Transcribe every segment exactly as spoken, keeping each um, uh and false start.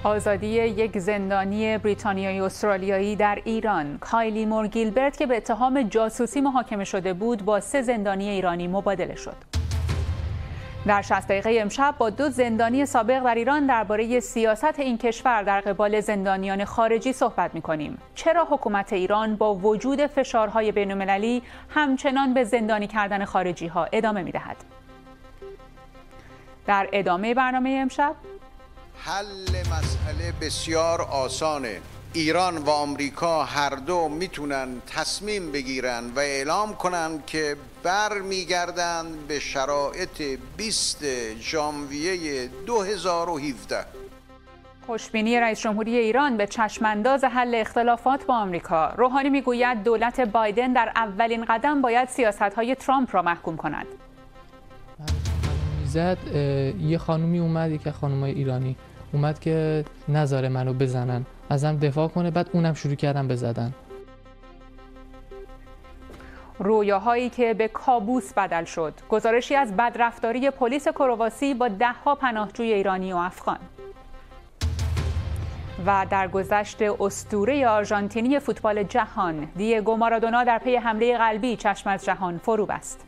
آزادی یک زندانی بریتانیایی استرالیایی در ایران، کایلی مور گیلبرت که به اتهام جاسوسی محاکمه شده بود با سه زندانی ایرانی مبادله شد. در شصت دقیقه امشب با دو زندانی سابق در ایران درباره سیاست این کشور در قبال زندانیان خارجی صحبت می‌کنیم. چرا حکومت ایران با وجود فشارهای بین‌المللی همچنان به زندانی کردن خارجی‌ها ادامه می‌دهد؟ در ادامه برنامه امشب حل مسئله بسیار آسانه. ایران و آمریکا هر دو میتونن تصمیم بگیرن و اعلام کنن که برمیگردن به شرایط بیست ژانویه دو هزار و هفده. خوشبینی رئیس جمهوری ایران به چشمانداز حل اختلافات با آمریکا. روحانی میگوید دولت بایدن در اولین قدم باید سیاست‌های ترامپ را محکوم کند. زد یه خانومی اومد، یک خانومای ایرانی اومد که نذاره منو بزنن، ازم دفاع کنه، بعد اونم شروع کردن بزدن. رویاهایی که به کابوس بدل شد. گزارشی از بدرفتاری پلیس کرواسی با ده‌ها پناهجوی ایرانی و افغان. و در گذشت اسطوره آرژانتینی فوتبال جهان، دیگو مارادونا در پی حمله قلبی چشم از جهان فرو بست.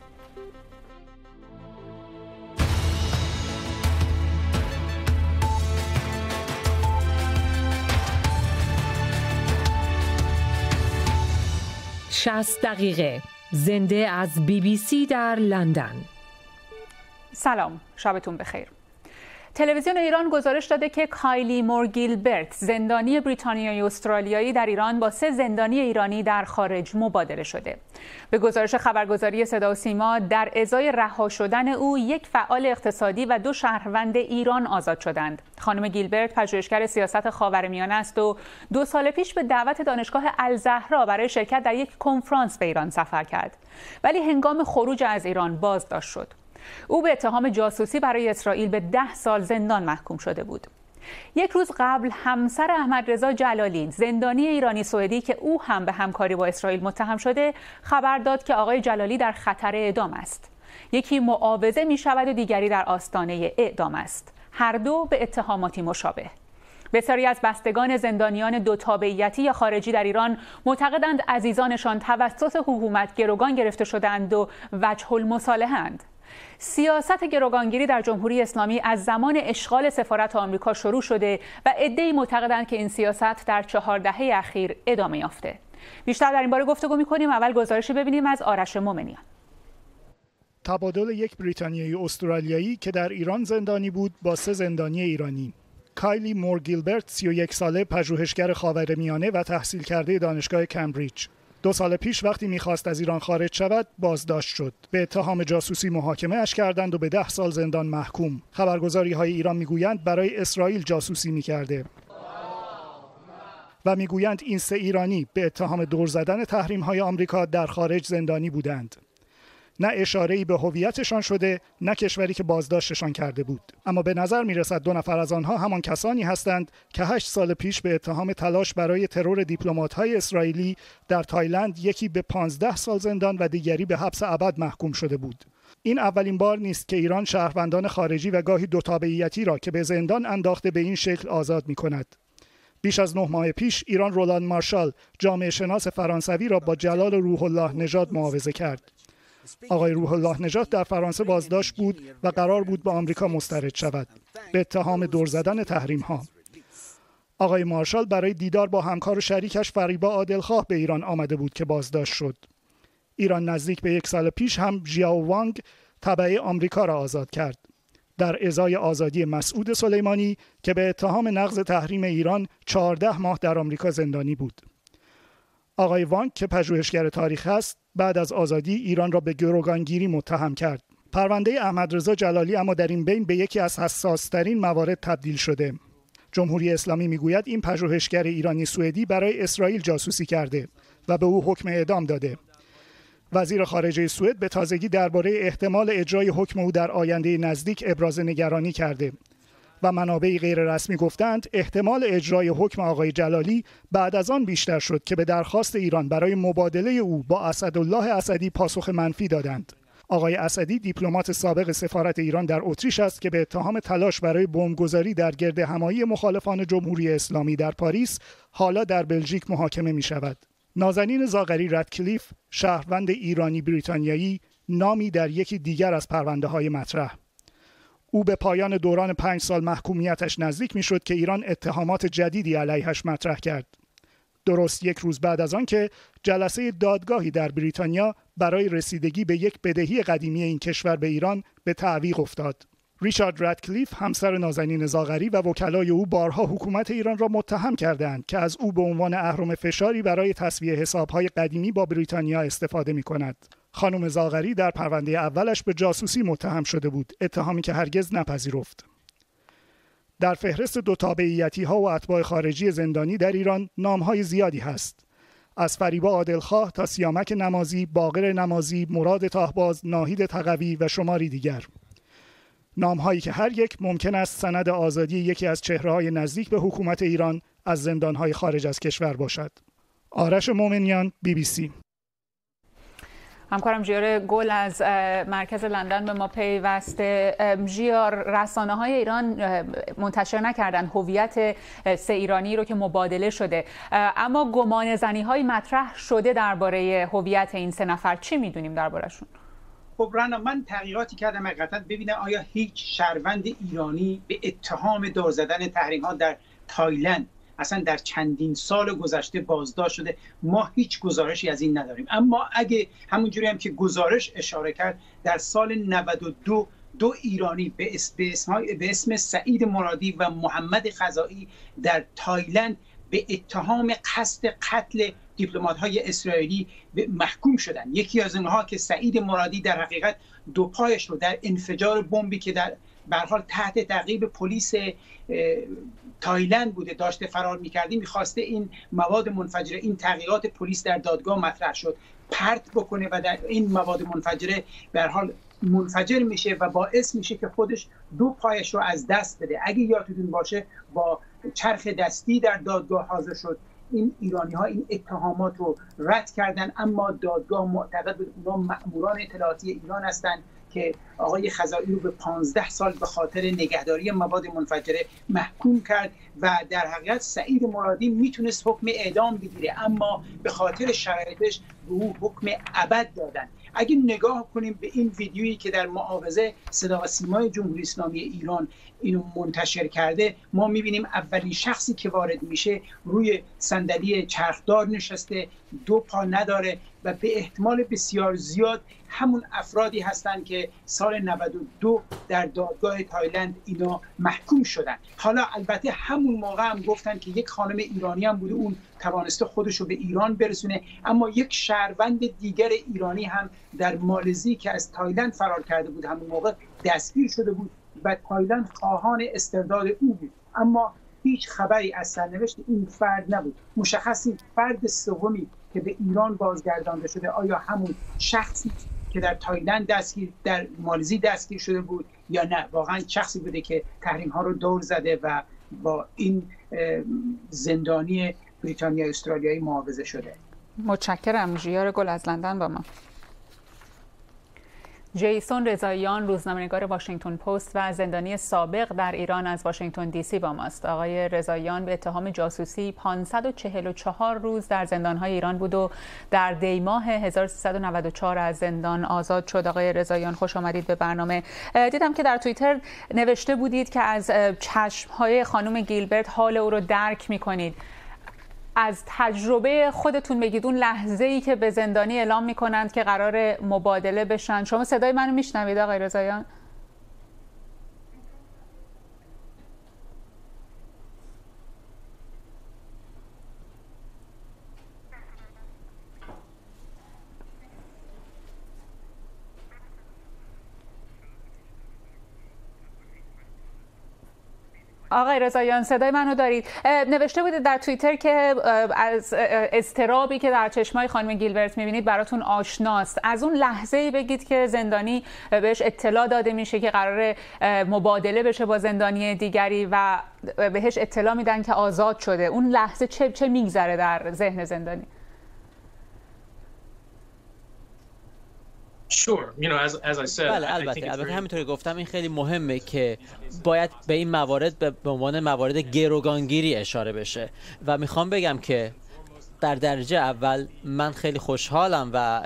شصت دقیقه زنده از بی بی سی در لندن. سلام، شبتون بخیر. تلویزیون ایران گزارش داده که کایلی مور گیلبرت، زندانی بریتانیایی استرالیایی در ایران، با سه زندانی ایرانی در خارج مبادله شده. به گزارش خبرگزاری صدا و سیما، در ازای رها شدن او یک فعال اقتصادی و دو شهروند ایران آزاد شدند. خانم گیلبرت پژوهشگر سیاست خاورمیانه است و دو سال پیش به دعوت دانشگاه الزهرا برای شرکت در یک کنفرانس به ایران سفر کرد، ولی هنگام خروج از ایران بازداشت شد. او به اتهام جاسوسی برای اسرائیل به ده سال زندان محکوم شده بود. یک روز قبل همسر احمد رضا جلالی، زندانی ایرانی سوئدی که او هم به همکاری با اسرائیل متهم شده، خبر داد که آقای جلالی در خطر اعدام است. یکی معاوضه می شود و دیگری در آستانه اعدام است. هر دو به اتهاماتی مشابه. بسیاری از بستگان زندانیان دو تابعیتی یا خارجی در ایران معتقدند عزیزانشان توسط حکومت گروگان گرفته شدند و وجه المصالحه اند. سیاست گروگانگیری در جمهوری اسلامی از زمان اشغال سفارت آمریکا شروع شده و عده‌ای معتقدند که این سیاست در چهار دهه اخیر ادامه یافته. بیشتر در این باره گفتگو می‌کنیم. اول گزارشی ببینیم از آرش مومنیان. تبادل یک بریتانیایی استرالیایی که در ایران زندانی بود با سه زندانی ایرانی. کایلی مور گیلبرت، سی و یک ساله، پژوهشگر خاورمیانه و تحصیل کرده دانشگاه کمبریج. دو سال پیش وقتی میخواست از ایران خارج شود بازداشت شد. به اتهام جاسوسی محاکمه اش کردند و به ده سال زندان محکوم. خبرگزاری های ایران میگویند برای اسرائیل جاسوسی میکرده و میگویند این سه ایرانی به اتهام دور زدن تحریم های آمریکا در خارج زندانی بودند. نه اشاره‌ای به هویتشان شده، نه کشوری که بازداشتشان کرده بود. اما به نظر میرسد دو نفر از آنها همان کسانی هستند که هشت سال پیش به اتهام تلاش برای ترور دیپلمات‌های اسرائیلی در تایلند، یکی به پانزده سال زندان و دیگری به حبس ابد محکوم شده بود. این اولین بار نیست که ایران شهروندان خارجی و گاهی دو تابعیتی را که به زندان انداخته به این شکل آزاد می‌کند. بیش از نه ماه پیش ایران رولان مارشال، جامعه شناس فرانسوی را با جلال روح الله نژاد معاوضه کرد. آقای روح الله نژاد در فرانسه بازداشت بود و قرار بود به آمریکا مسترد شود به اتهام دور زدن تحریم ها. آقای مارشال برای دیدار با همکار و شریکش فریبا عادلخواه به ایران آمده بود که بازداشت شد. ایران نزدیک به یک سال پیش هم ژیائو وانگ، تبع آمریکا، را آزاد کرد در ازای آزادی مسعود سلیمانی که به اتهام نقض تحریم ایران چهارده ماه در آمریکا زندانی بود. آقای وانگ که پژوهشگر تاریخ است، بعد از آزادی ایران را به گروگانگیری متهم کرد. پرونده احمد رضا جلالی اما در این بین به یکی از حساس‌ترین موارد تبدیل شده. جمهوری اسلامی میگوید این پژوهشگر ایرانی سوئدی برای اسرائیل جاسوسی کرده و به او حکم اعدام داده. وزیر خارجه سوئد به تازگی درباره احتمال اجرای حکم او در آینده نزدیک ابراز نگرانی کرده و منابع غیر رسمی گفتند احتمال اجرای حکم آقای جلالی بعد از آن بیشتر شد که به درخواست ایران برای مبادله او با اسدالله اسدی پاسخ منفی دادند. آقای اسدی دیپلمات سابق سفارت ایران در اتریش است که به اتهام تلاش برای بمبگذاری در گردهمایی مخالفان جمهوری اسلامی در پاریس حالا در بلژیک محاکمه می شود. نازنین زاغری رادکلیف، شهروند ایرانی بریتانیایی، نامی در یکی دیگر از پرونده‌های مطرح. او به پایان دوران پنج سال محکومیتش نزدیک می شد که ایران اتهامات جدیدی علیهش مطرح کرد. درست یک روز بعد از آن که جلسه دادگاهی در بریتانیا برای رسیدگی به یک بدهی قدیمی این کشور به ایران به تعویق افتاد. ریچارد رادکلیف، همسر نازنین زاغری و وکلای او بارها حکومت ایران را متهم کردند که از او به عنوان اهرم فشاری برای تسویه حسابهای قدیمی با بریتانیا استفاده می کند. خانم زاغری در پرونده اولش به جاسوسی متهم شده بود، اتهامی که هرگز نپذیرفت. در فهرست دو تابعیتی‌ها و اتباع خارجی زندانی در ایران نام‌های زیادی هست. از فریبا عادلخواه تا سیامک نمازی، باقر نمازی، مراد تاهباز، ناهید تقوی و شماری دیگر. نام‌هایی که هر یک ممکن است سند آزادی یکی از چهره‌های نزدیک به حکومت ایران از زندان‌های خارج از کشور باشد. آرش مومنیان، بی بی سی. همکارم ژیار گل از مرکز لندن به ما پیوسته. ژیار، رسانه‌های ایران منتشر نکردن هویت سه ایرانی رو که مبادله شده، اما گمان زنی‌های مطرح شده درباره هویت این سه نفر. چی می‌دونیم درباره‌شون؟ خب رنا، من تحقیقاتی کردم حقیقتاً ببینم آیا هیچ شهروند ایرانی به اتهام دور زدن تحریم‌ها در تایلند اصلا در چندین سال گذشته بازداشت شده. ما هیچ گزارشی از این نداریم، اما اگه همونجوری هم که گزارش اشاره کرد در سال نود و دو دو ایرانی به اسم, به اسم سعید مرادی و محمد خزائی در تایلند به اتهام قصد قتل دیپلمات‌های اسرائیلی محکوم شدن. یکی از اونها که سعید مرادی در حقیقت دو پایش رو در انفجار بمبی که در به هر حال تحت تعقیب پلیس تایلند بوده داشته فرار می‌کردی، می‌خواسته این مواد منفجره، این تحقیقات پلیس در دادگاه مطرح شد، پرت بکنه و در این مواد منفجره به هر حال منفجر میشه و باعث میشه که خودش دو پایش رو از دست بده. اگه یادتون باشه با چرخ دستی در دادگاه حاضر شد. این ایرانی ها این اتهامات رو رد کردن، اما دادگاه معتقد بود اونا مأموران اطلاعاتی ایران هستند که آقای خزائی رو به پانزده سال به خاطر نگهداری مواد منفجره محکوم کرد و در حقیقت سعید مرادی میتونست حکم اعدام بگیره، اما به خاطر شرایطش به او حکم ابد دادن. اگه نگاه کنیم به این ویدیویی که در معاوضه صدا و سیمای جمهوری اسلامی ایران اینو منتشر کرده، ما میبینیم اولین شخصی که وارد میشه روی صندلی چرخدار نشسته، دو پا نداره و به احتمال بسیار زیاد همون افرادی هستند که سال نود و دو در دادگاه تایلند اینا محکوم شدن. حالا البته همون موقع هم گفتن که یک خانم ایرانی هم بوده، اون توانسته خودش رو به ایران برسونه، اما یک شهروند دیگر ایرانی هم در مالزی که از تایلند فرار کرده بود همون موقع دستگیر شده بود و تایلند خواهان استرداد او بود، اما هیچ خبری از سرنوشت این فرد نبود. مشخصی فرد سومی که به ایران بازگردانده شده آیا همون شخصی که در تایلند دستگیر در مالزی دستگیر شده بود یا نه واقعا شخصی بوده که تحریم ها رو دور زده و با این زندانی بریتانیا استرالیایی معاوضه شده. متشکرم. ژیار گل از لندن با ما. جیسون رضاییان، روزنامه‌نگار واشنگتن پست و زندانی سابق در ایران از واشنگتن دی سی با ماست. آقای رضاییان به اتهام جاسوسی پانصد و چهل و چهار روز در زندان‌های ایران بود و در دی ماه هزار و سیصد و نود و چهار از زندان آزاد شد. آقای رضاییان خوش آمدید به برنامه. دیدم که در توییتر نوشته بودید که از چشم‌های خانم گیلبرت حال او رو درک می‌کنید. از تجربه خودتون بگید، اون لحظه‌ای که به زندانی اعلام می‌کنند که قرار مبادله بشن، شما صدای منو میشنوید آقای رضاییان؟ آقای رضاییان صدای منو دارید؟ نوشته بودید در توییتر که از اضطرابی که در چشمای خانم گیلبرت میبینید براتون آشناست. از اون لحظه‌ای بگید که زندانی بهش اطلاع داده میشه که قراره مبادله بشه با زندانی دیگری و بهش اطلاع میدن که آزاد شده، اون لحظه چه چه میگذره در ذهن زندانی؟ بله البته البته همینطوری گفتم این خیلی مهمه که باید به این موارد به عنوان موارد گروگانگیری اشاره بشه و میخوام بگم که در درجه اول من خیلی خوشحالم و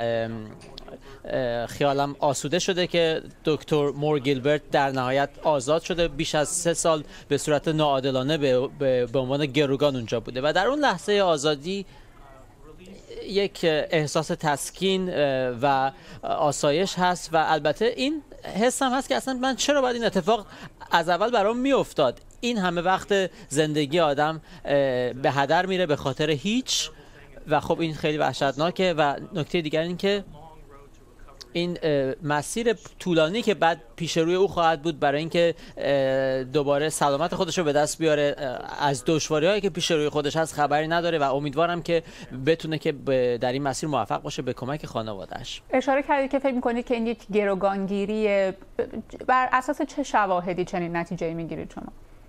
خیالم آسوده شده که دکتر مور گیلبرت در نهایت آزاد شده. بیش از سه سال به صورت ناعادلانه به, به, به عنوان گروگان اونجا بوده و در اون لحظه آزادی یک احساس تسکین و آسایش هست و البته این حس هم هست که اصلا من چرا باید این اتفاق از اول برام میافتاد. این همه وقت زندگی آدم به هدر میره به خاطر هیچ و خب این خیلی وحشتناکه. و نکته دیگر این که این مسیر طولانی که بعد پیش روی او خواهد بود برای اینکه دوباره سلامت خودش رو به دست بیاره، از دشواری‌هایی که پیش روی خودش هست خبری نداره و امیدوارم که بتونه که در این مسیر موفق باشه به کمک خانواده‌اش. اشاره کردید که فکر می‌کنید که این یک گروگانگیری، بر اساس چه شواهدی چنین نتیجه‌ای می‌گیرید شما؟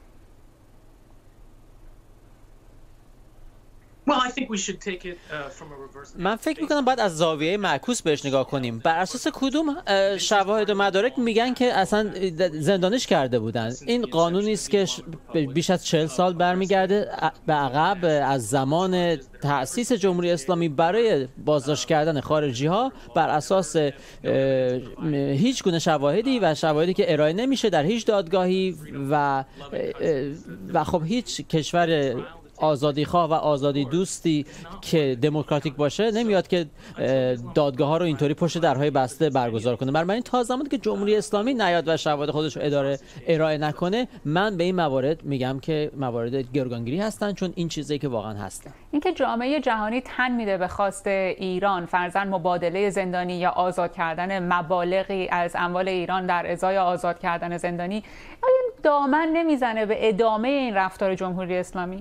من فکر میکنم باید از زاویه معکوس بهش نگاه کنیم. بر اساس کدوم شواهد و مدارک میگن که اصلا زندانش کرده بودن؟ این قانونی است که بیش از چهل سال برمیگرده به عقب از زمان تأسیس جمهوری اسلامی برای بازداشت کردن خارجی ها بر اساس هیچ گونه شواهدی و شواهدی که ارائه نمیشه در هیچ دادگاهی و و خب هیچ کشور آزادیخواه و آزادی دوستی که دموکراتیک باشه نمیاد که دادگاه ها رو اینطوری پشت درهای بسته برگزار کنه. بنابراین تا زمانی که جمهوری اسلامی نیاد و شواهد خودش رو اداره ارائه نکنه، من به این موارد میگم که موارد گروگانگیری هستن، چون این چیزی که واقعا هستن. اینکه جامعه جهانی تن میده به خواست ایران، فرضاً مبادله زندانی یا آزاد کردن مبالغی از اموال ایران در ازای آزاد کردن زندانی، آیا دامن نمیزنه به ادامه این رفتار جمهوری اسلامی؟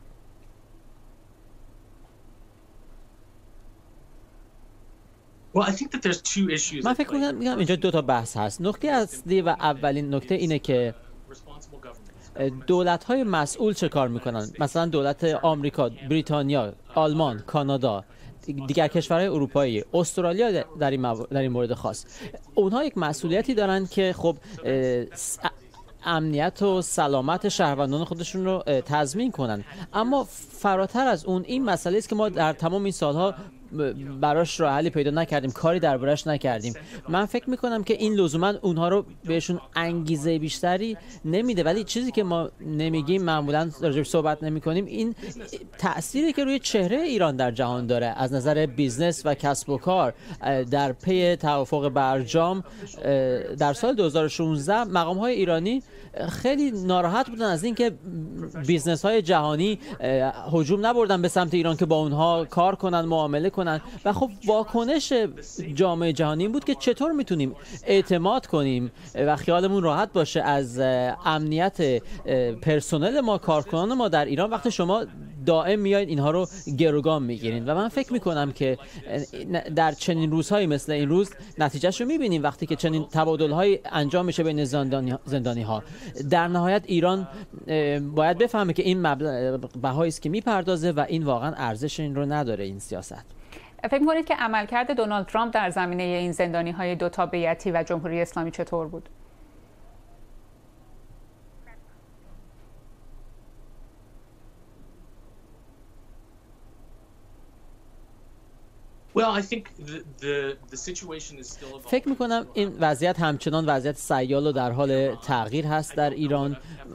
من فکر می‌کنم اینجا دو تا بحث هست. نکته اصلی و اولین نکته اینه که دولت‌های مسئول چه کار میکنن. مثلا دولت آمریکا، بریتانیا، آلمان، کانادا، دیگر کشورهای اروپایی، استرالیا در این, مو... در این مورد خاص، اونها یک مسئولیتی دارن که خب امنیت و سلامت شهروندان خودشون رو تضمین کنن. اما فراتر از اون این مسئله است که ما در تمام این سالها براش راه حلی پیدا نکردیم، کاری دربارش نکردیم. من فکر میکنم که این لزوما اونها رو بهشون انگیزه بیشتری نمیده، ولی چیزی که ما نمیگیم، معمولا راجعش صحبت نمیکنیم، این تأثیری که روی چهره ایران در جهان داره از نظر بیزنس و کسب و کار. در پی توافق برجام در سال دو هزار و شانزده مقام‌های ایرانی خیلی ناراحت بودن از اینکه بیزنس‌های جهانی هجوم نبردن به سمت ایران که با اونها کار کنن، معامله کنن. و خب واکنش جامعه جهانی این بود که چطور میتونیم اعتماد کنیم و خیالمون راحت باشه از امنیت پرسنل ما، کارکنان ما در ایران، وقتی شما دائم میایید اینها رو گروگان میگیرین. و من فکر میکنم که در چنین روزهایی مثل این روز نتیجهش رو میبینیم، وقتی که چنین تبادل‌هایی انجام میشه بین زندانی زندانی ها. در نهایت ایران باید بفهمه که این بهایی است که میپردازه و این واقعا ارزش این رو نداره این سیاست. فکر می‌کنید که عملکرد دونالد ترامپ در زمینه این زندانی‌های دو تابعیتی و جمهوری اسلامی چطور بود؟ فکر میکنم این وضعیت همچنان وضعیت سیال و در حال تغییر هست در ایران.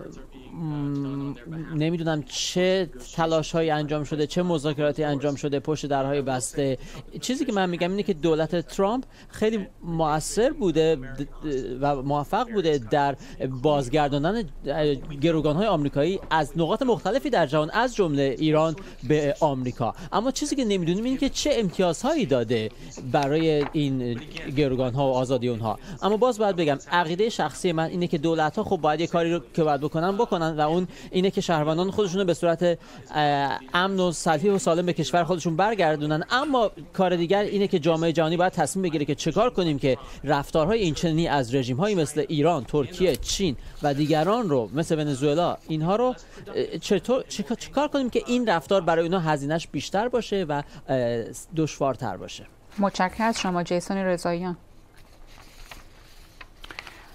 نمیدونم چه تلاش هایی انجام شده، چه مذاکراتی انجام شده پشت درهای بسته. چیزی که من میگم اینه که دولت ترامپ خیلی مؤثر بوده و موفق بوده در بازگرداندن گروگان های آمریکایی از نقاط مختلفی در جهان، از جمله ایران به آمریکا. اما چیزی که نمیدونیم اینه که چه امتیازهایی داده برای این گروگان ها و آزادی اونها. اما باز باید بگم عقیده شخصی من اینه که دولت ها خب باید یه کاری رو که باید بکنن بکنن و اون اینه که شهروندان خودشون رو به صورت امن و صحیح و سالم به کشور خودشون برگردونن. اما کار دیگر اینه که جامعه جهانی باید تصمیم بگیره که چیکار کنیم که رفتارهای این چنینی از رژیم‌هایی مثل ایران، ترکیه، چین و دیگران رو مثل ونزوئلا، اینها رو چطور چیکار کنیم که این رفتار برای اونها هزینه‌اش بیشتر باشه و دشوارتر باشه. متشکرم از شما جیسون رضاییان.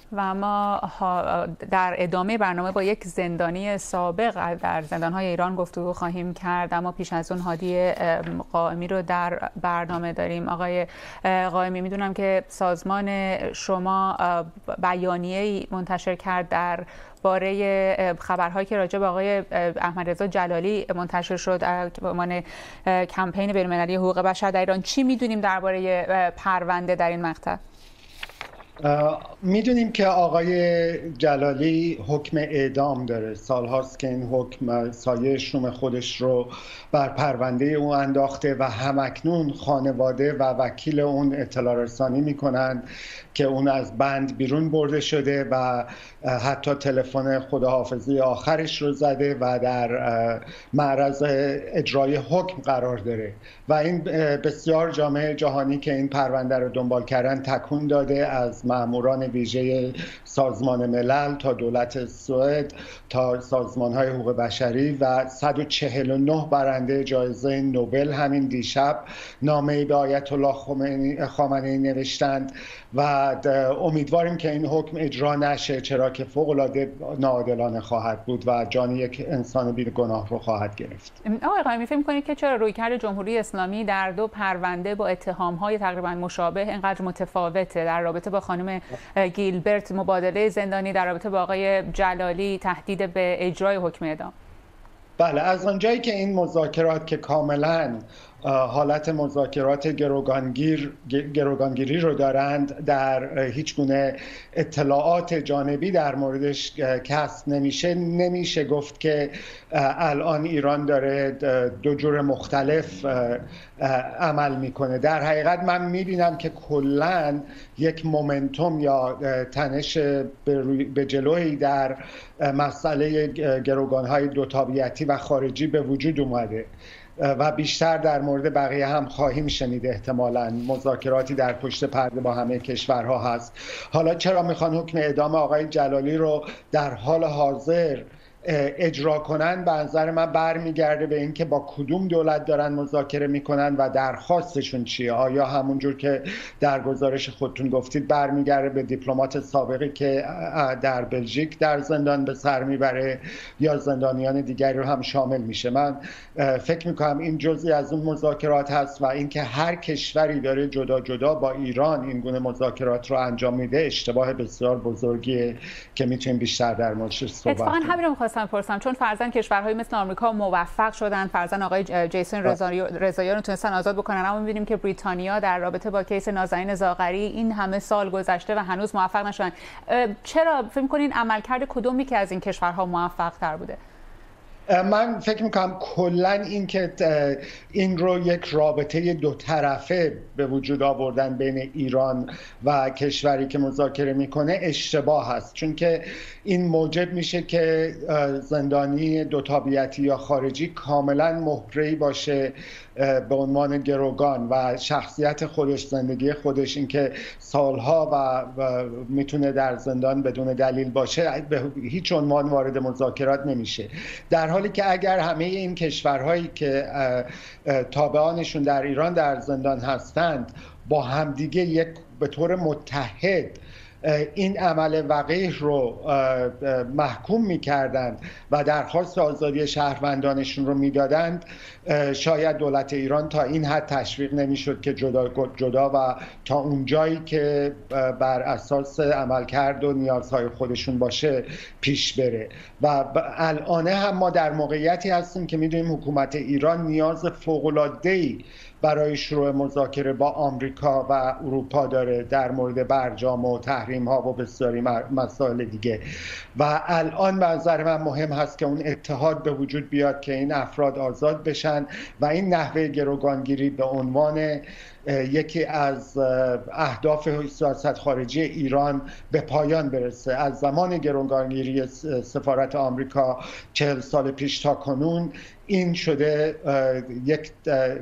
و ما در ادامه برنامه با یک زندانی سابق در زندان‌های ایران گفتگو خواهیم کرد، اما پیش از اون هادی قائمی رو در برنامه داریم. آقای قائمی، میدونم که سازمان شما بیانیه‌ای منتشر کرد در باره خبرهایی که راجع به آقای احمدرضا جلالی منتشر شد به عنوان کمپین بین‌المللی حقوق بشر در ایران. چی میدونیم درباره پرونده در این مقطع؟ میدونیم که آقای جلالی حکم اعدام داره. سالهاست که این حکم سایه شوم خودش رو بر پرونده او انداخته و همکنون خانواده و وکیل اون اطلاع رسانی میکنن که اون از بند بیرون برده شده و حتی تلفن خداحافظی آخرش رو زده و در معرض اجرای حکم قرار داره و این بسیار جامعه جهانی که این پرونده رو دنبال کردن تکون داده، از ماموران ویژه سازمان ملل تا دولت سوئد تا سازمان‌های حقوق بشری و صد و چهل و نه برنده جایزه نوبل همین دیشب نامه‌ای به آیت الله خامنه‌ای نوشتند و امیدواریم که این حکم اجرا نشه، چرا که فوق‌العاده ناعادلانه خواهد بود و جان یک انسان بی‌گناه رو خواهد گرفت. آقای قائمی، فکر می‌کنید که چرا رویکرد جمهوری اسلامی در دو پرونده با اتهام‌های تقریباً مشابه اینقدر متفاوته؟ در رابطه با خانم گیلبرت مبادله زندانی، در رابطه با آقای جلالی تهدید به اجرای حکم اعدام. بله، از آنجایی که این مذاکرات که کاملاً حالت مذاکرات گروگانگیر گروگانگیری رو دارند، در هیچ گونه اطلاعات جانبی در موردش کسب نمیشه، نمیشه گفت که الان ایران داره دو جور مختلف عمل میکنه. در حقیقت من میبینم که کلاً یک مومنتوم یا تنش به جلوی در مسئله گروگانهای دو تابعیتی و خارجی به وجود اومده و بیشتر در مورد بقیه هم خواهیم شنید. احتمالاً مذاکراتی در پشت پرده با همه کشورها هست. حالا چرا میخوان حکم اعدام آقای جلالی رو در حال حاضر اجرا کنن، به نظر من برمیگرده به اینکه با کدوم دولت دارن مذاکره میکنن و درخواستشون چیه. آیا همونجور که در گزارش خودتون گفتید برمیگرده به دیپلمات سابقی که در بلژیک در زندان به سر میبره یا زندانیان دیگری رو هم شامل میشه؟ من فکر میکنم این جزئی از اون مذاکرات هست و اینکه هر کشوری داره جدا جدا با ایران این گونه مذاکرات رو انجام میده اشتباه بسیار بزرگیه که میتونیم بیشتر در موردش صحبت کنیم. اتفاقا همین رو می‌خواستم بپرسم، چون فرضاً کشورهای مثل آمریکا موفق شدن، فرضاً آقای جیسون رضاییان رو تونستن آزاد بکنن، اما می‌بینیم که بریتانیا در رابطه با کیس نازنین زاغری این همه سال گذشته و هنوز موفق نشدن. چرا فکر می‌کنین عملکرد کدومی که از این کشورها موفق‌تر بوده؟ من فکر میکنم کلا این که این رو یک رابطه دو طرفه به وجود آوردن بین ایران و کشوری که مذاکره میکنه اشتباه هست، چون که این موجب میشه که زندانی دو تابعیتی یا خارجی کاملا مهره‌ای باشه به عنوان گروگان و شخصیت خودش، زندگی خودش، اینکه سالها و, و میتونه در زندان بدون دلیل باشه، به هیچ عنوان وارد مذاکرات نمیشه. در حالی که اگر همه این کشورهایی که تابعانشون در ایران در زندان هستند با همدیگه یک به طور متحد این عمل وقیح رو محکوم می‌کردند و درخواست آزادی شهروندانشون رو میدادند، شاید دولت ایران تا این حد تشویق نمی‌شد که جدا جدا و تا اونجایی که بر اساس عملکرد و نیازهای خودشون باشه پیش بره. و الان هم ما در موقعیتی هستیم که می‌دونیم حکومت ایران نیاز فوق‌العاده‌ای برای شروع مذاکره با آمریکا و اروپا داره در مورد برجام و تحریم ها و بسیاری مسائل دیگه و الان به نظر من مهم هست که اون اتحاد به وجود بیاد که این افراد آزاد بشن و این نحوه گروگانگیری به عنوان یکی از اهداف سیاست خارجی ایران به پایان برسه. از زمان گروگانگیری سفارت آمریکا چهل سال پیش تا کنون این شده یک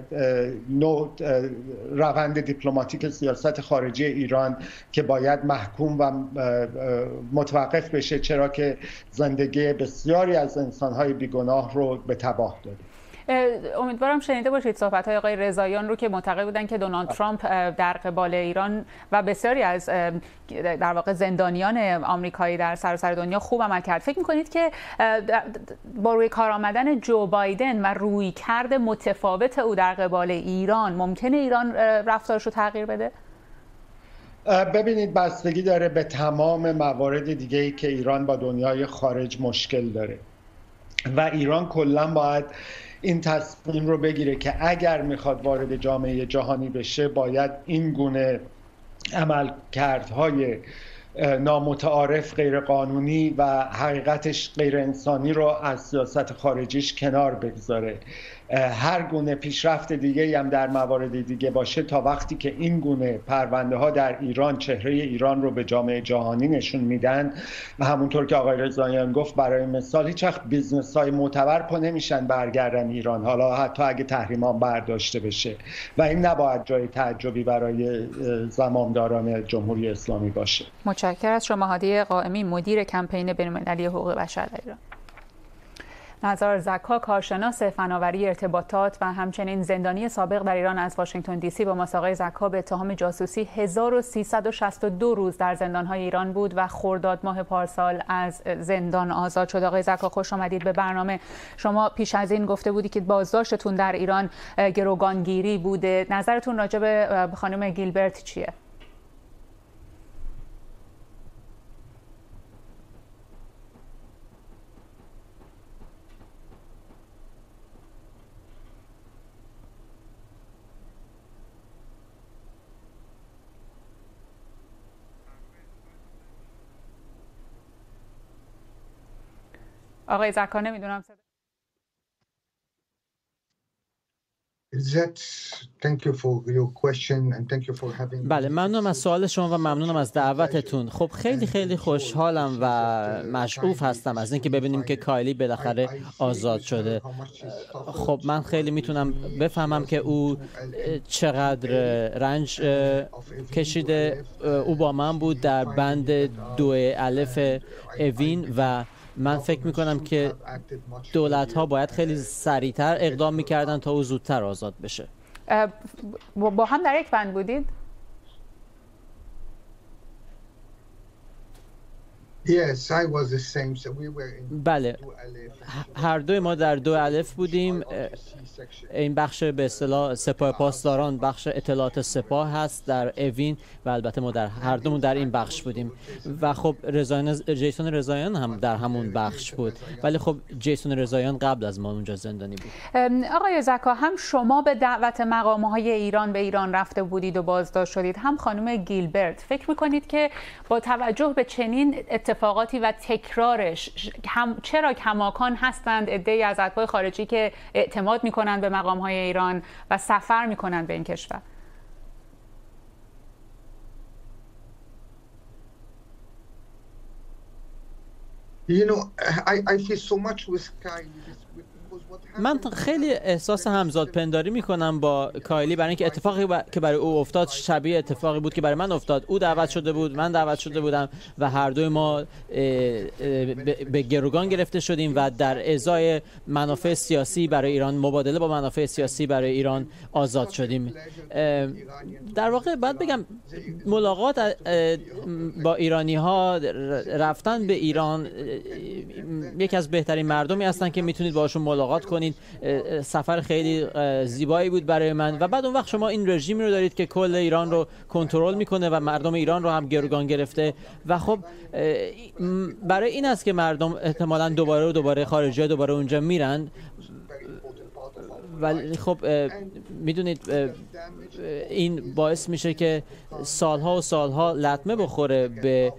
نوع روند دیپلماتیک سیاست خارجی ایران که باید محکوم و متوقف بشه، چرا که زندگی بسیاری از انسان‌های بیگناه رو به تباه داده. امیدوارم شنیده باشید صحبت‌های آقای رضاییان رو که معتقد بودن که دونالد ترامپ در قبال ایران و بسیاری از در واقع زندانیان آمریکایی در سراسر دنیا خوب عمل کرد. فکر می‌کنید که با روی کار آمدن جو بایدن و رویکرد متفاوت او در قبال ایران ممکنه ایران رفتارش رو تغییر بده؟ ببینید، بستگی داره به تمام موارد دیگه‌ای که ایران با دنیای خارج مشکل داره و ایران کلاً باید این تصمیم رو بگیره که اگر میخواد وارد جامعه جهانی بشه باید این گونه عملکردهای نامتعارف، غیر قانونی و حقیقتش غیر انسانی رو از سیاست خارجیش کنار بگذاره. هر گونه پیشرفت دیگه هم در موارد دیگه باشه تا وقتی که این گونه پرونده ها در ایران چهره ایران رو به جامعه جهانی نشون میدن و همونطور که آقای رضاییان گفت برای مثال هیچ وقت بیزنس های معتبر پا نمیشن برگردن ایران، حالا حتی اگه تحریمان برداشته بشه، و این نباید جای تعجبی برای زمامداران جمهوری اسلامی باشه. متشکرم از شما. هادی قائمی، مدیر کمپین بین‌المللی حقوق بشر در ایران. نزار زکا، کارشناس فناوری ارتباطات و همچنین زندانی سابق در ایران، از واشنگتن دی سی با ماست. آقای زکا به اتهام جاسوسی هزار و سیصد و شصت و دو روز در زندان‌های ایران بود و خرداد ماه پارسال از زندان آزاد شد. آقای زکا، خوش آمدید به برنامه. شما پیش از این گفته بودی که بازداشتتون در ایران گروگانگیری بوده. نظرتون راجع به خانم گیلبرت چیه؟ آقای زکا، نمیدونم صدا بله، ممنونم از سوال شما و ممنونم از دعوتتون. خب خیلی خیلی خوشحالم و مشعوف هستم از اینکه ببینیم که کایلی بالاخره آزاد شده. خب من خیلی میتونم بفهمم که او چقدر رنج کشیده. او با من بود در بند دو الف اوین و من فکر میکنم که دولت ها باید خیلی سریعتر اقدام میکردن تا او زودتر آزاد بشه. با هم در یک بند بودید؟ بله، هر دوی ما در دو الف بودیم. این بخش به اصطلاح سپاه پاسداران، بخش اطلاعات سپاه هست در اوین و البته ما در هر دومون در این بخش بودیم و خب رضاییان جیسون رضاییان هم در همون بخش بود، ولی خب جیسون رضاییان قبل از ما اونجا زندانی بود. آقای زکا، هم شما به دعوت مقام‌های ایران به ایران رفته بودید و بازداشت شدید، هم خانم گیلبرت. فکر می‌کنید که با توجه به چنین اتفاقاتی و تکرارش هم چرا کماکان هستند عده‌ای از اتباع خارجی که اعتماد میکنند به مقام‌های ایران و سفر میکنند به این کشور؟ You know, I, I feel so much with Kylie. من خیلی احساس همزاد پنداری میکنم با کایلی برای اینکه اتفاقی که برای او افتاد شبیه اتفاقی بود که برای من افتاد. او دعوت شده بود، من دعوت شده بودم و هر دوی ما به گروگان گرفته شدیم و در ازای منافع سیاسی برای ایران، مبادله با منافع سیاسی برای ایران آزاد شدیم. در واقع باید بگم ملاقات با ایرانی ها، رفتن به ایران، یکی از بهترین مردمی هستن که میتونید باشون ملاقات کنید. سفر خیلی زیبایی بود برای من و بعد اون وقت شما این رژیمی رو دارید که کل ایران رو کنترل میکنه و مردم ایران رو هم گروگان گرفته و خب برای این است که مردم احتمالاً دوباره و دوباره خارجی‌ها دوباره اونجا میرن. ولی خب میدونید این باعث میشه که سالها و سالها لطمه بخوره به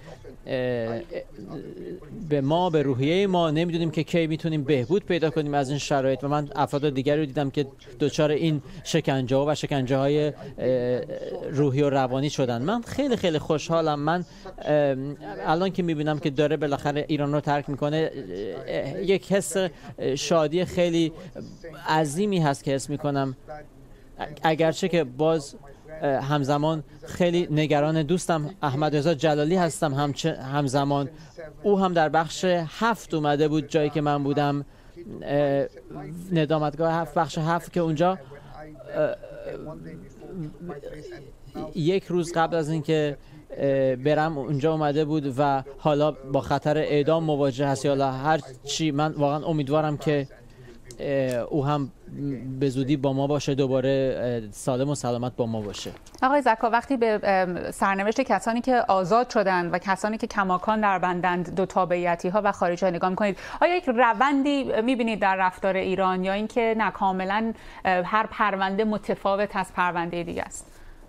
به ما، به روحیه ما. نمیدونیم که کی میتونیم بهبود پیدا کنیم از این شرایط و من افراد دیگری رو دیدم که دچار این شکنجه و شکنجه های روحی و روانی شدن. من خیلی خیلی خوشحالم. من الان که میبینم که داره بالاخره ایران رو ترک میکنه، یک حس شادی خیلی عظیمی هست که حس میکنم، اگرچه که باز همزمان خیلی نگران دوستم احمد رضا جلالی هستم. همزمان او هم در بخش هفت اومده بود جایی که من بودم ندامتگاه هفت بخش هفت که اونجا یک روز قبل از اینکه برم اونجا اومده بود و حالا با خطر اعدام مواجه هست یا هر چی. من واقعا امیدوارم که او هم به زودی با ما باشه، دوباره سالم و سلامت با ما باشه. آقای زکا، وقتی به سرنوشت کسانی که آزاد شدند و کسانی که کماکان در بندند، دو تابعیتی ها و خارجی ها نگاه میکنید، آیا یک روندی میبینید در رفتار ایران یا اینکه نه کاملا هر پرونده متفاوت از پرونده دیگه است؟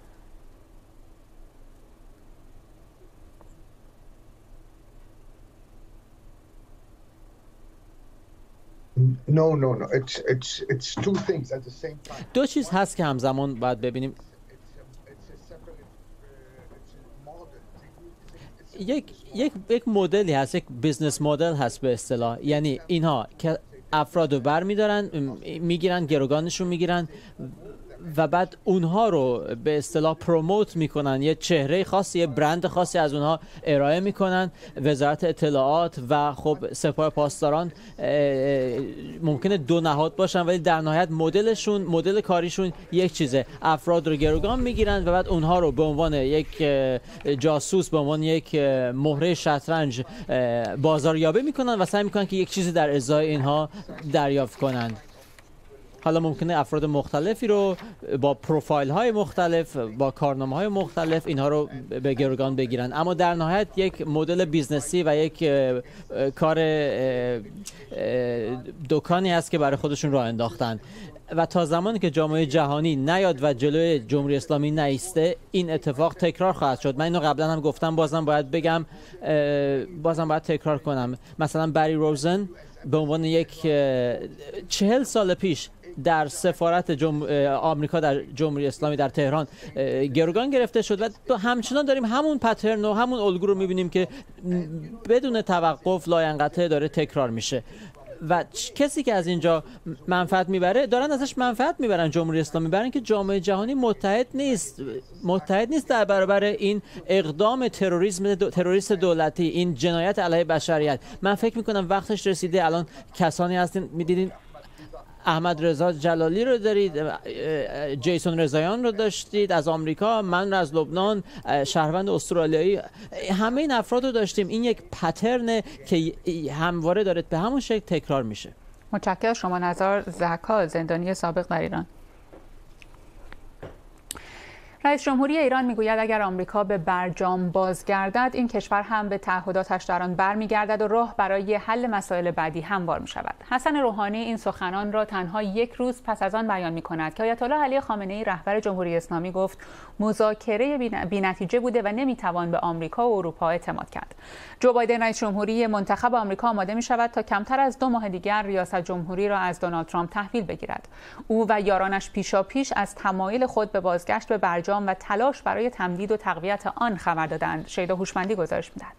No, no, no. It's it's it's two things at the same time. دو چیز هست که همزمان باید ببینیم. یک یک یک مدلی هست، یک بیزنس مدل هست به اصطلاح. یعنی اینها که افرادو برمی‌دارن، میگیرن، گروگانشون میگیرن و بعد اونها رو به اصطلاح پروموت میکنن، یه چهره خاصی، یه برند خاصی از اونها ارائه میکنن. وزارت اطلاعات و خب سپاه پاسداران ممکنه دو نهاد باشن ولی در نهایت مدلشون، مدل کاریشون یک چیزه. افراد رو گروگان میگیرن و بعد اونها رو به عنوان یک جاسوس، به عنوان یک مهره شطرنج بازاریابی میکنن و سعی میکنن که یک چیزی در ازای اینها دریافت کنند. حالا ممکنه افراد مختلفی رو با پروفایل های مختلف، با کارنامه های مختلف اینها رو به گروگان بگیرن، اما در نهایت یک مدل بیزنسی و یک کار دکانی هست که برای خودشون راه انداختن و تا زمانی که جامعه جهانی نیاد و جلوی جمهوری اسلامی نایسته این اتفاق تکرار خواهد شد. من اینو قبلا هم گفتم، بازم باید بگم، بازم باید تکرار کنم. مثلا بری روزن به عنوان یک چهل سال پیش در سفارت جم... آمریکا در جمهوری اسلامی در تهران گروگان گرفته شد و همچنان داریم همون پترن و همون الگو رو می‌بینیم که بدون توقف لاینقطع داره تکرار میشه و کسی که از اینجا منفعت میبره دارن ازش منفعت میبرن جمهوری اسلامی، برای اینکه جامعه جهانی متحد نیست متحد نیست در برابر این اقدام تروریسم تروریست دولتی، این جنایت علیه بشریت. من فکر میکنم وقتش رسیده. الان کسانی هستین میدیدین، احمد رضا جلالی رو دارید، جیسون رضاییان رو داشتید از آمریکا، من از لبنان، شهروند استرالیایی، همه این افراد رو داشتیم. این یک پترنه که همواره داره به همون شکل تکرار میشه. متشکرم. شما نظر زکا، زندانی سابق در ایران. رئیس جمهوری ایران میگوید اگر آمریکا به برجام بازگردد این کشور هم به تعهداتش در آن برمیگردد و راه برای حل مسائل بعدی هموار میشود. حسن روحانی این سخنان را تنها یک روز پس از آن بیان میکند که آیت الله علی خامنه‌ای رهبر جمهوری اسلامی گفت مذاکره بی‌نتیجه بوده و نمیتوان به آمریکا و اروپا اعتماد کرد. جو بایدن رئیس جمهوری منتخب آمریکا آماده میشود تا کمتر از دو ماه دیگر ریاست جمهوری را از دونالد ترامپ تحویل بگیرد. او و یارانش پیشاپیش از تمایل خود به بازگشت به برجام و تلاش برای تمدید و تقویت آن خبر دادند. شیدا هوشمندی گزارش می‌دهد.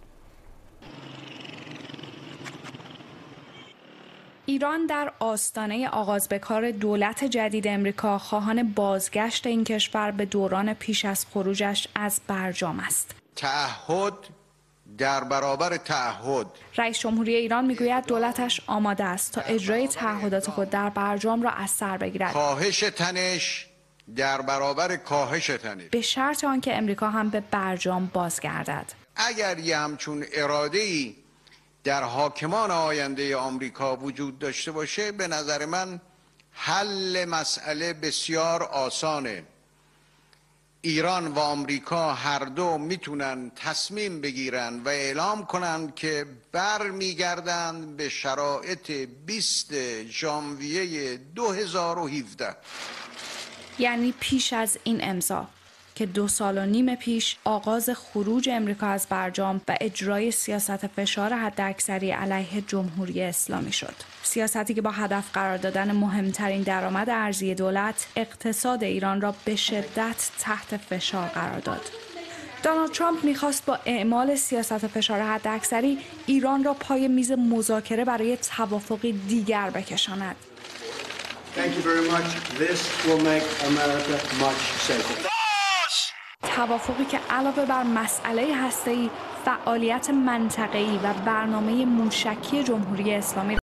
ایران در آستانه آغاز به کار دولت جدید امریکا خواهان بازگشت این کشور به دوران پیش از خروجش از برجام است. تعهد در برابر تعهد. رئیس جمهوری ایران میگوید دولتش آماده است تا اجرای تعهدات خود در برجام را از سر بگیرد. کاهش تنش در برابر کاهش تنش، به شرط آنکه امریکا هم به برجام بازگردد. اگر یه همچون اراده‌ای در حاکمان آینده آمریکا وجود داشته باشه، به نظر من حل مسئله بسیار آسانه. ایران و آمریکا هر دو میتونن تصمیم بگیرن و اعلام کنن که برمیگردن به شرایط بیست ژانویه دو هزار و هفده، یعنی پیش از این امضا که دو سال و نیم پیش آغاز خروج امریکا از برجام و اجرای سیاست فشار حداکثری علیه جمهوری اسلامی شد. سیاستی که با هدف قرار دادن مهمترین درآمد ارزی دولت، اقتصاد ایران را به شدت تحت فشار قرار داد. دونالد ترامپ می‌خواست با اعمال سیاست فشار حداکثری ایران را پای میز مذاکره برای توافقی دیگر بکشاند. Thank you very much. This will make America much safer. توافقی که علاوه بر مسئله هسته‌ای، فعالیت منطقه‌ای و برنامه موشکی جمهوری اسلامی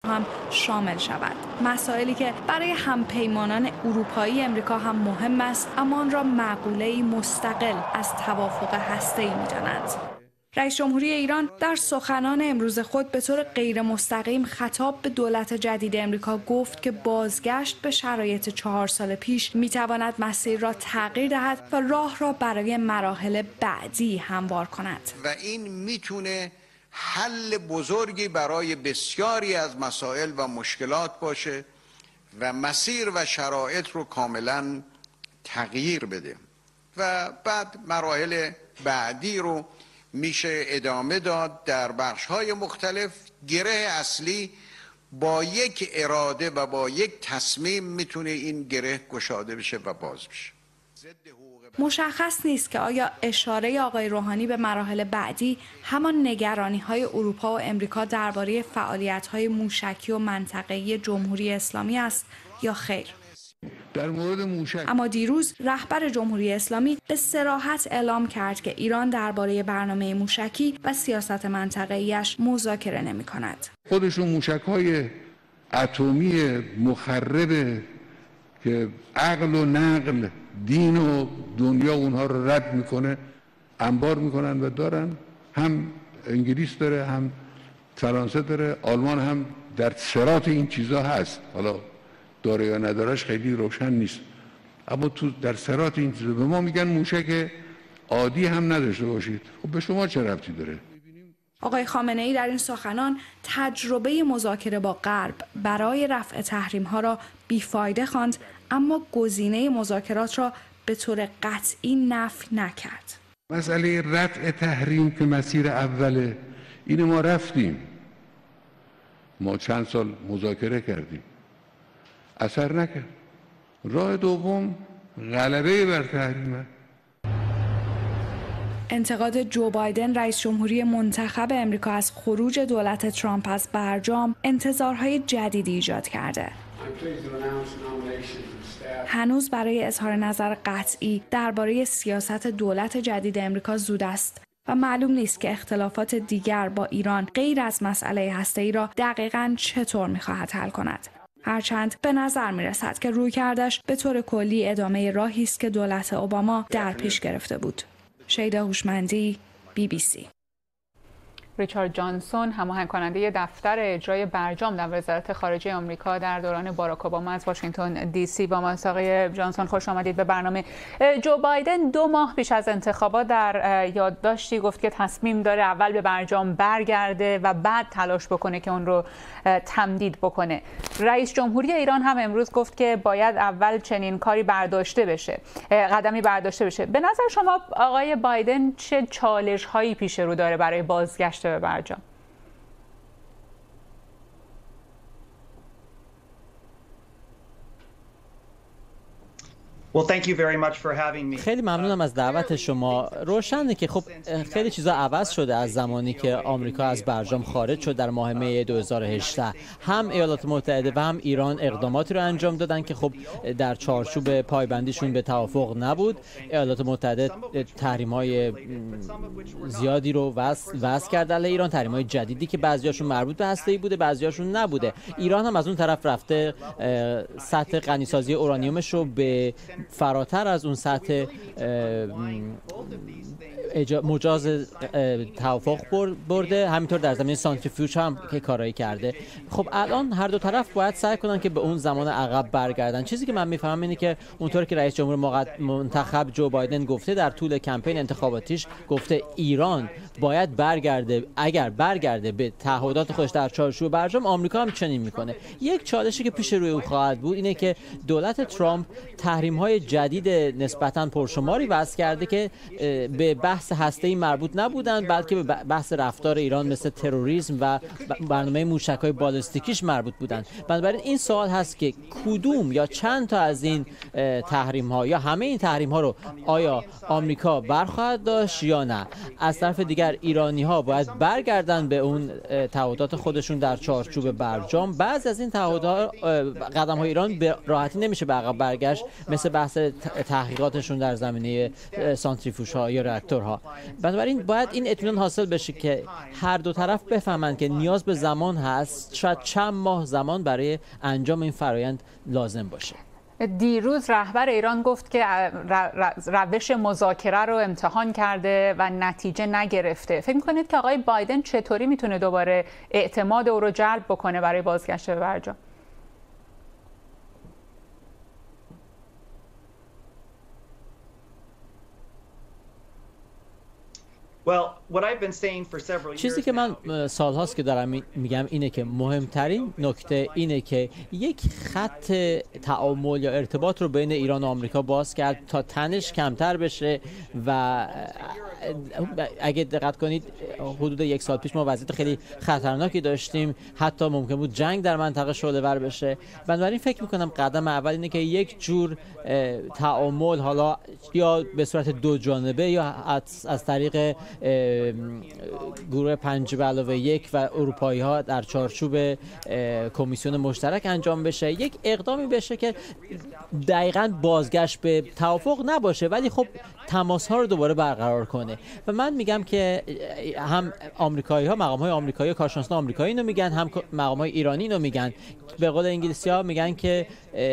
هم شامل شود. مسائلی که برای همپیمانان اروپایی امریکا هم مهم است، اما آن را مقوله‌ای مستقل از توافق هسته‌ای می‌دانند. رئیس جمهوری ایران در سخنان امروز خود به طور غیر مستقیم خطاب به دولت جدید امریکا گفت که بازگشت به شرایط چهار سال پیش می‌تواند مسیر را تغییر دهد و راه را برای مراحل بعدی هموار کند. و این میتونه حل بزرگی برای بسیاری از مسائل و مشکلات باشه و مسیر و شرایط رو کاملا تغییر بده و بعد مراحل بعدی رو میشه ادامه داد در بخش‌های مختلف. گره اصلی با یک اراده و با یک تصمیم میتونه این گره گشاده بشه و باز بشه. مشخص نیست که آیا اشاره آقای روحانی به مراحل بعدی همان نگرانی‌های اروپا و امریکا درباره فعالیت‌های موشکی و منطقه‌ای جمهوری اسلامی است یا خیر. در مورد موشک اما دیروز رهبر جمهوری اسلامی به صراحت اعلام کرد که ایران درباره برنامه موشکی و سیاست منطقه‌ایش مذاکره نمی‌کند. خودشون موشک‌های اتمی مخرب که عقل و نقل، دین و دنیا اونها رو رد میکنه انبار میکنن و دارن. هم انگلیس داره، هم فرانسه داره، آلمان هم در سرات این چیزا هست. حالا داره یا ندارش خیلی روشن نیست، اما تو در سرات این چیزا. به ما میگن موشک عادی هم نداشته باشید. خب به شما چه ربطی داره؟ آقای خامنه‌ای در این سخنان تجربه مذاکره با غرب برای رفع تحریم‌ها را بیفایده خواند، اما گزینه مذاکرات را به طور قطعی نفی نکرد. مسئله رفع تحریم که مسیر اوله، این ما رفتیم، ما چند سال مذاکره کردیم، اثر نکرد. راه دوم غلبه بر تحریم. انتقاد جو بایدن رئیس جمهوری منتخب امریکا از خروج دولت ترامپ از برجام انتظارهای جدیدی ایجاد کرده. هنوز برای اظهار نظر قطعی درباره سیاست دولت جدید امریکا زود است و معلوم نیست که اختلافات دیگر با ایران غیر از مسئله هسته‌ای را دقیقاً چطور می‌خواهد حل کند. هرچند به نظر می‌رسد که رویکردش به طور کلی ادامه راهی است که دولت اوباما در پیش گرفته بود. شیدا هوشمندی، بی بی سی. ریچارد جانسون، هماهنگ کننده دفتر اجرای برجام در وزارت خارجه آمریکا در دوران باراک اوباما از واشنگتن دی سی با ما. آقای جانسون خوش آمدید به برنامه. جو بایدن دو ماه پیش از انتخابات در یادداشتی گفت که تصمیم داره اول به برجام برگرده و بعد تلاش بکنه که اون رو تمدید بکنه. رئیس جمهوری ایران هم امروز گفت که باید اول چنین کاری برداشته بشه، قدمی برداشته بشه. به نظر شما آقای بایدن چه چالش هایی پیش رو داره برای بازگشت به برجام؟ خیلی ممنونم از دعوت شما. روشنه که خب خیلی چیزا عوض شده از زمانی که آمریکا از برجام خارج شد در ماه می دو هزار و هجده. هم ایالات متحده و هم ایران اقداماتی رو انجام دادن که خب در چارچوب پایبندیشون به توافق نبود. ایالات متحده تحریم‌های زیادی رو وضع وضع کرد علیه ایران، تحریم‌های جدیدی که بعضیاشون مربوط به هسته‌ای بوده، بعضیاشون نبوده. ایران هم از اون طرف رفته سطح غنیسازی اورانیومش رو به فراتر از اون سطح مجاز توافق برده. همینطور در زمین سانتریفیوژ هم که کارایی کرده. خب الان هر دو طرف باید سعی کنن که به اون زمان عقب برگردن. چیزی که من میفهمم اینه که اونطور که رئیس جمهور منتخب جو بایدن گفته در طول کمپین انتخاباتیش، گفته ایران باید برگرده، اگر برگرده به تعهدات خودش در چارچوب برجام، آمریکا هم چنین میکنه. یک چالشی که پیش روی او خواهد بود اینه که دولت ترامپ تحریم‌های جدید نسبتاً پرشماری وضع کرده که به بحث هسته‌ای مربوط نبودند، بلکه به بحث رفتار ایران مثل تروریسم و برنامه موشک‌های بالستیکیش مربوط بودند. بنابراین این سوال هست که کدوم یا چند تا از این تحریم‌ها یا همه این تحریم‌ها رو آیا آمریکا برخواهد داشت یا نه؟ از طرف دیگر ایرانی‌ها باید برگردن به اون تعهدات خودشون در چارچوب برجام. بعضی از این تعهدات قدم‌های ایران به راحتی نمیشه به عقب برگشت، مثل بحث تحقیقاتشون در زمینه سانتریفیوژها یا راکتورها. کارها. بنابراین باید این اطمینان حاصل بشه که هر دو طرف بفهمند که نیاز به زمان هست، شاید چند ماه زمان برای انجام این فرایند لازم باشه. دیروز رهبر ایران گفت که روش مذاکره رو امتحان کرده و نتیجه نگرفته. فکر می‌کنید که آقای بایدن چطوری میتونه دوباره اعتماد او رو جلب بکنه برای بازگشت به برجام؟ چیزی که من سالهاست که دارم میگم اینه که مهمترین نکته اینه که یک خط تعامل یا ارتباط رو بین ایران و آمریکا باز کرد تا تنش کمتر بشه و اگه دقت کنید حدود یک سال پیش ما وضعیت خیلی خطرناکی داشتیم، حتی ممکن بود جنگ در منطقه شعله‌ور بشه. بنابراین فکر میکنم قدم اول اینه که یک جور تعامل، حالا یا به صورت دو جانبه یا از طریق گروه پنج به علاوه یک و اروپایی ها در چارچوب کمیسیون مشترک انجام بشه، یک اقدامی بشه که دقیقاً بازگشت به توافق نباشه ولی خب تماس ها رو دوباره برقرار کنه. و من میگم که هم آمریکایی ها، مقام های آمریکایی، کارشناسان آمریکایی اینو میگن، هم مقام های ایرانی اینو میگن. به قول انگلیسی ها میگن که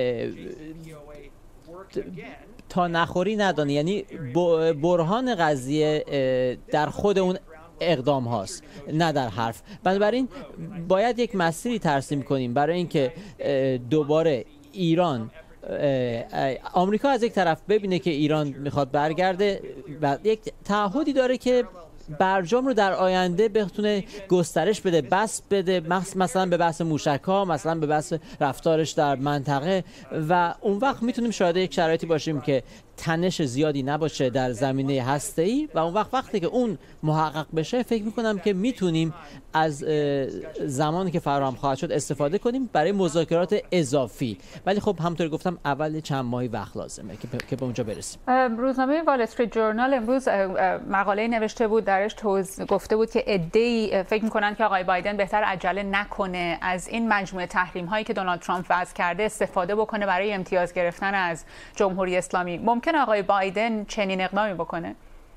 تا نخوری ندانه، یعنی برهان قضیه در خود اون اقدام هاست نه در حرف. بنابراین باید یک مسیری ترسیم کنیم برای اینکه دوباره ایران، آمریکا از یک طرف ببینه که ایران میخواد برگرده و یک تعهدی داره که برجام رو در آینده بتونه گسترش بده، بسط بده، مثلا به بحث موشک‌ها، مثلا به بحث رفتارش در منطقه، و اون وقت میتونیم شاهد یک شرایطی باشیم که تنش زیادی نباشه در زمینه هسته‌ای و اون وقت وقتی که اون محقق بشه فکر میکنم که میتونیم از زمانی که فراهم خواهد شد استفاده کنیم برای مذاکرات اضافی. ولی خب همونطور گفتم اول چند ماهی وقت لازمه که به اونجا برسیم. روزنامه وال استریت جورنال امروز مقاله نوشته بود، درش توضیح گفته بود که عده‌ای فکر میکنن که آقای بایدن بهتر عجله نکنه، از این مجموعه تحریم هایی که دونالد ترامپ وضع کرده استفاده بکنه برای امتیاز گرفتن از جمهوری اسلامی. ممکن آقای بایدن چنین اقدامی بکنه؟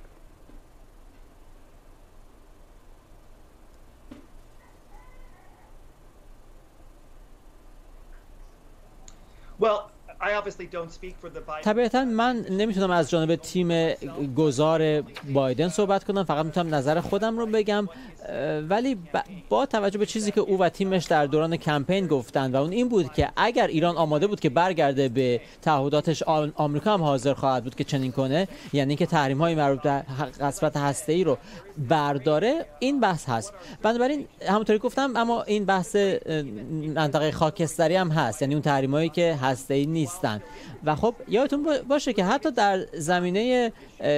طبیعتا من نمیتونم از جانب تیم گذار بایدن صحبت کنم، فقط میتونم نظر خودم رو بگم. ولی با توجه به چیزی که او و تیمش در دوران کمپین گفتند و اون این بود که اگر ایران آماده بود که برگرده به تعهداتش، آمریکا هم حاضر خواهد بود که چنین کنه، یعنی که تحریم‌های مربوط به قسمت هسته‌ای رو برداره. این بحث هست. بنابراین همونطوری گفتم، اما این بحث منطقه خاکستری هم هست، یعنی اون تحریم‌هایی که هسته‌ای نیستن. و خب یادتون باشه که حتی در زمینه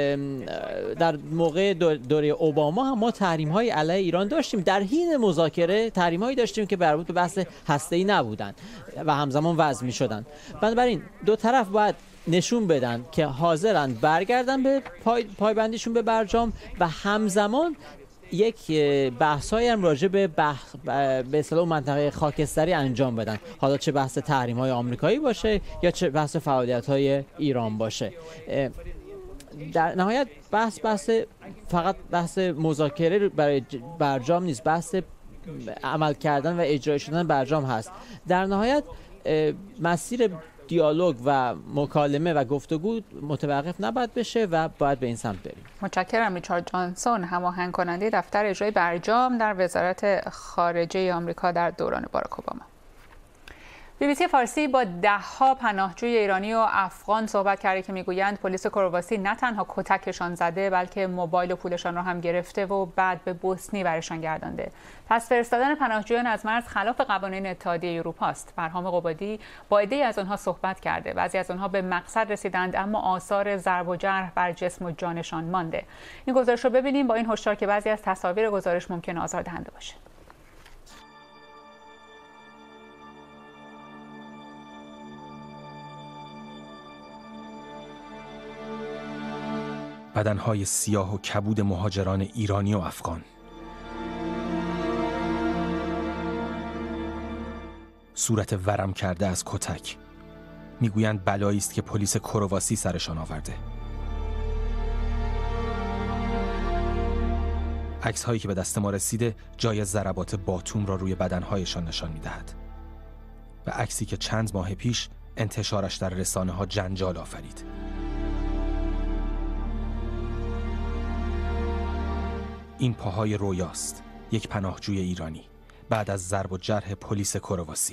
در موقع دوره اوباما هم ما تحریم‌های علیه ایران داشتیم، در حین مذاکره تحریم‌هایی داشتیم که مربوط به بحث هسته‌ای نبودن و همزمان وضع می‌شدن. بنابراین دو طرف باید نشون بدن که حاضرن برگردن به پای پایبندیشون به برجام و همزمان یک بحث‌های هم راجع به بحث به اصطلاح منطقه خاکستری انجام بدن، حالا چه بحث تحریم‌های آمریکایی باشه یا چه بحث فعالیت‌های ایران باشه. در نهایت بحث بحث فقط بحث مذاکره برای برجام نیست، بحث عمل کردن و اجرا شدن برجام هست. در نهایت مسیر دیالوگ و مکالمه و گفتگو متوقف نباید بشه و باید به این سمت بریم. متشکرم. ریچارد جانسون، هماهنگ کننده دفتر اجرای برجام در وزارت خارجه آمریکا در دوران باراک اوباما. بی بی سی فارسی با ده‌ها پناهجوی ایرانی و افغان صحبت کرده که میگویند پلیس کرواسی نه تنها کتکشان زده بلکه موبایل و پولشان را هم گرفته و بعد به بوسنی برشان گردانده. پس فرستادن پناهجویان از مرز خلاف قوانین اتحادیه اروپا است. فرهام قبادی با عده‌ای از آنها صحبت کرده. بعضی از آنها به مقصد رسیدند اما آثار ضرب و جرح بر جسم و جانشان مانده. این گزارش رو ببینیم، با این هشدار که بعضی از تصاویر گزارش ممکن آزاردهنده باشه. بدنهای سیاه و کبود مهاجران ایرانی و افغان. صورت ورم کرده از کتک. میگویند بلایی است که پلیس کرواسی سرشان آورده. عکس هایی که به دست ما رسیده جای ضربات باتوم را روی بدنهایشان نشان می‌دهد. و عکسی که چند ماه پیش انتشارش در رسانه ها جنجال آفرید. این پاهای رویاست، یک پناهجوی ایرانی بعد از ضرب و جرح پلیس کرواسی.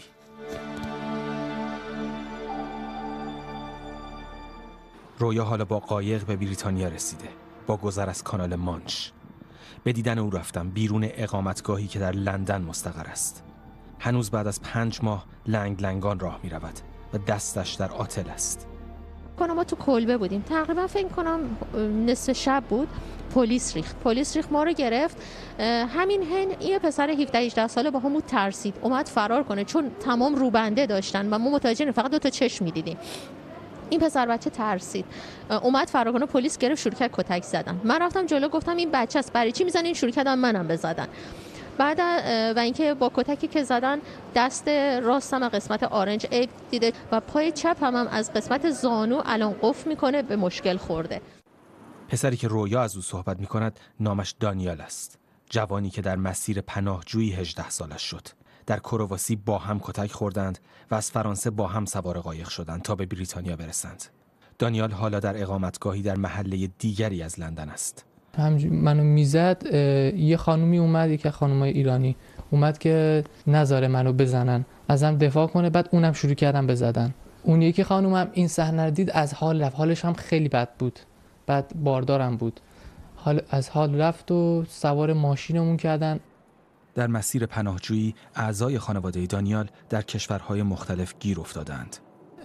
رویا حالا با قایق به بریتانیا رسیده، با گذر از کانال مانچ. به دیدن او رفتم بیرون اقامتگاهی که در لندن مستقر است. هنوز بعد از پنج ماه لنگ لنگان راه می رود و دستش در آتل است. ما تو کلبه بودیم، تقریبا فکر کنم نصف شب بود. پلیس ریخت پلیس ریخت ما رو گرفت. همین هن یه پسر هفده هجده ساله با همون ترسید، اومد فرار کنه چون تمام روبنده داشتن و ما متوجه فقط دو تا چشم می‌دیدیم. این پسر بچه ترسید، اومد فرار کنه، پلیس گرفت، شروع کرد کتک زدن. من رفتم جلو گفتم این بچه است، برای چی میزنین؟ شروع کردن منم بزدن. بعد و اینکه با کتکی که زدن دست راستم قسمت آرنج عیب دیده و پای چپم هم از قسمت زانو الان قفل میکنه، به مشکل خورده. پسری که رویا از او صحبت میکند نامش دانیال است. جوانی که در مسیر پناهجویی هجده سالش شد. در کرواسی با هم کتک خوردند و از فرانسه با هم سوار قایق شدند تا به بریتانیا برسند. دانیال حالا در اقامتگاهی در محله دیگری از لندن است. همینجوری منو میزد، یه خانومی اومد، یکی خانومای ایرانی اومد که نذاره منو بزنن، ازم دفاع کنه، بعد اونم شروع کردن بزدن. اون یکی خانومم این صحنه رو دید، از حال رفت، حالش هم خیلی بد بود، بعد باردارم بود، حال از حال رفت و سوار ماشینمون کردن. در مسیر پناهجویی اعضای خانواده دانیال در کشورهای مختلف گیر افتادند.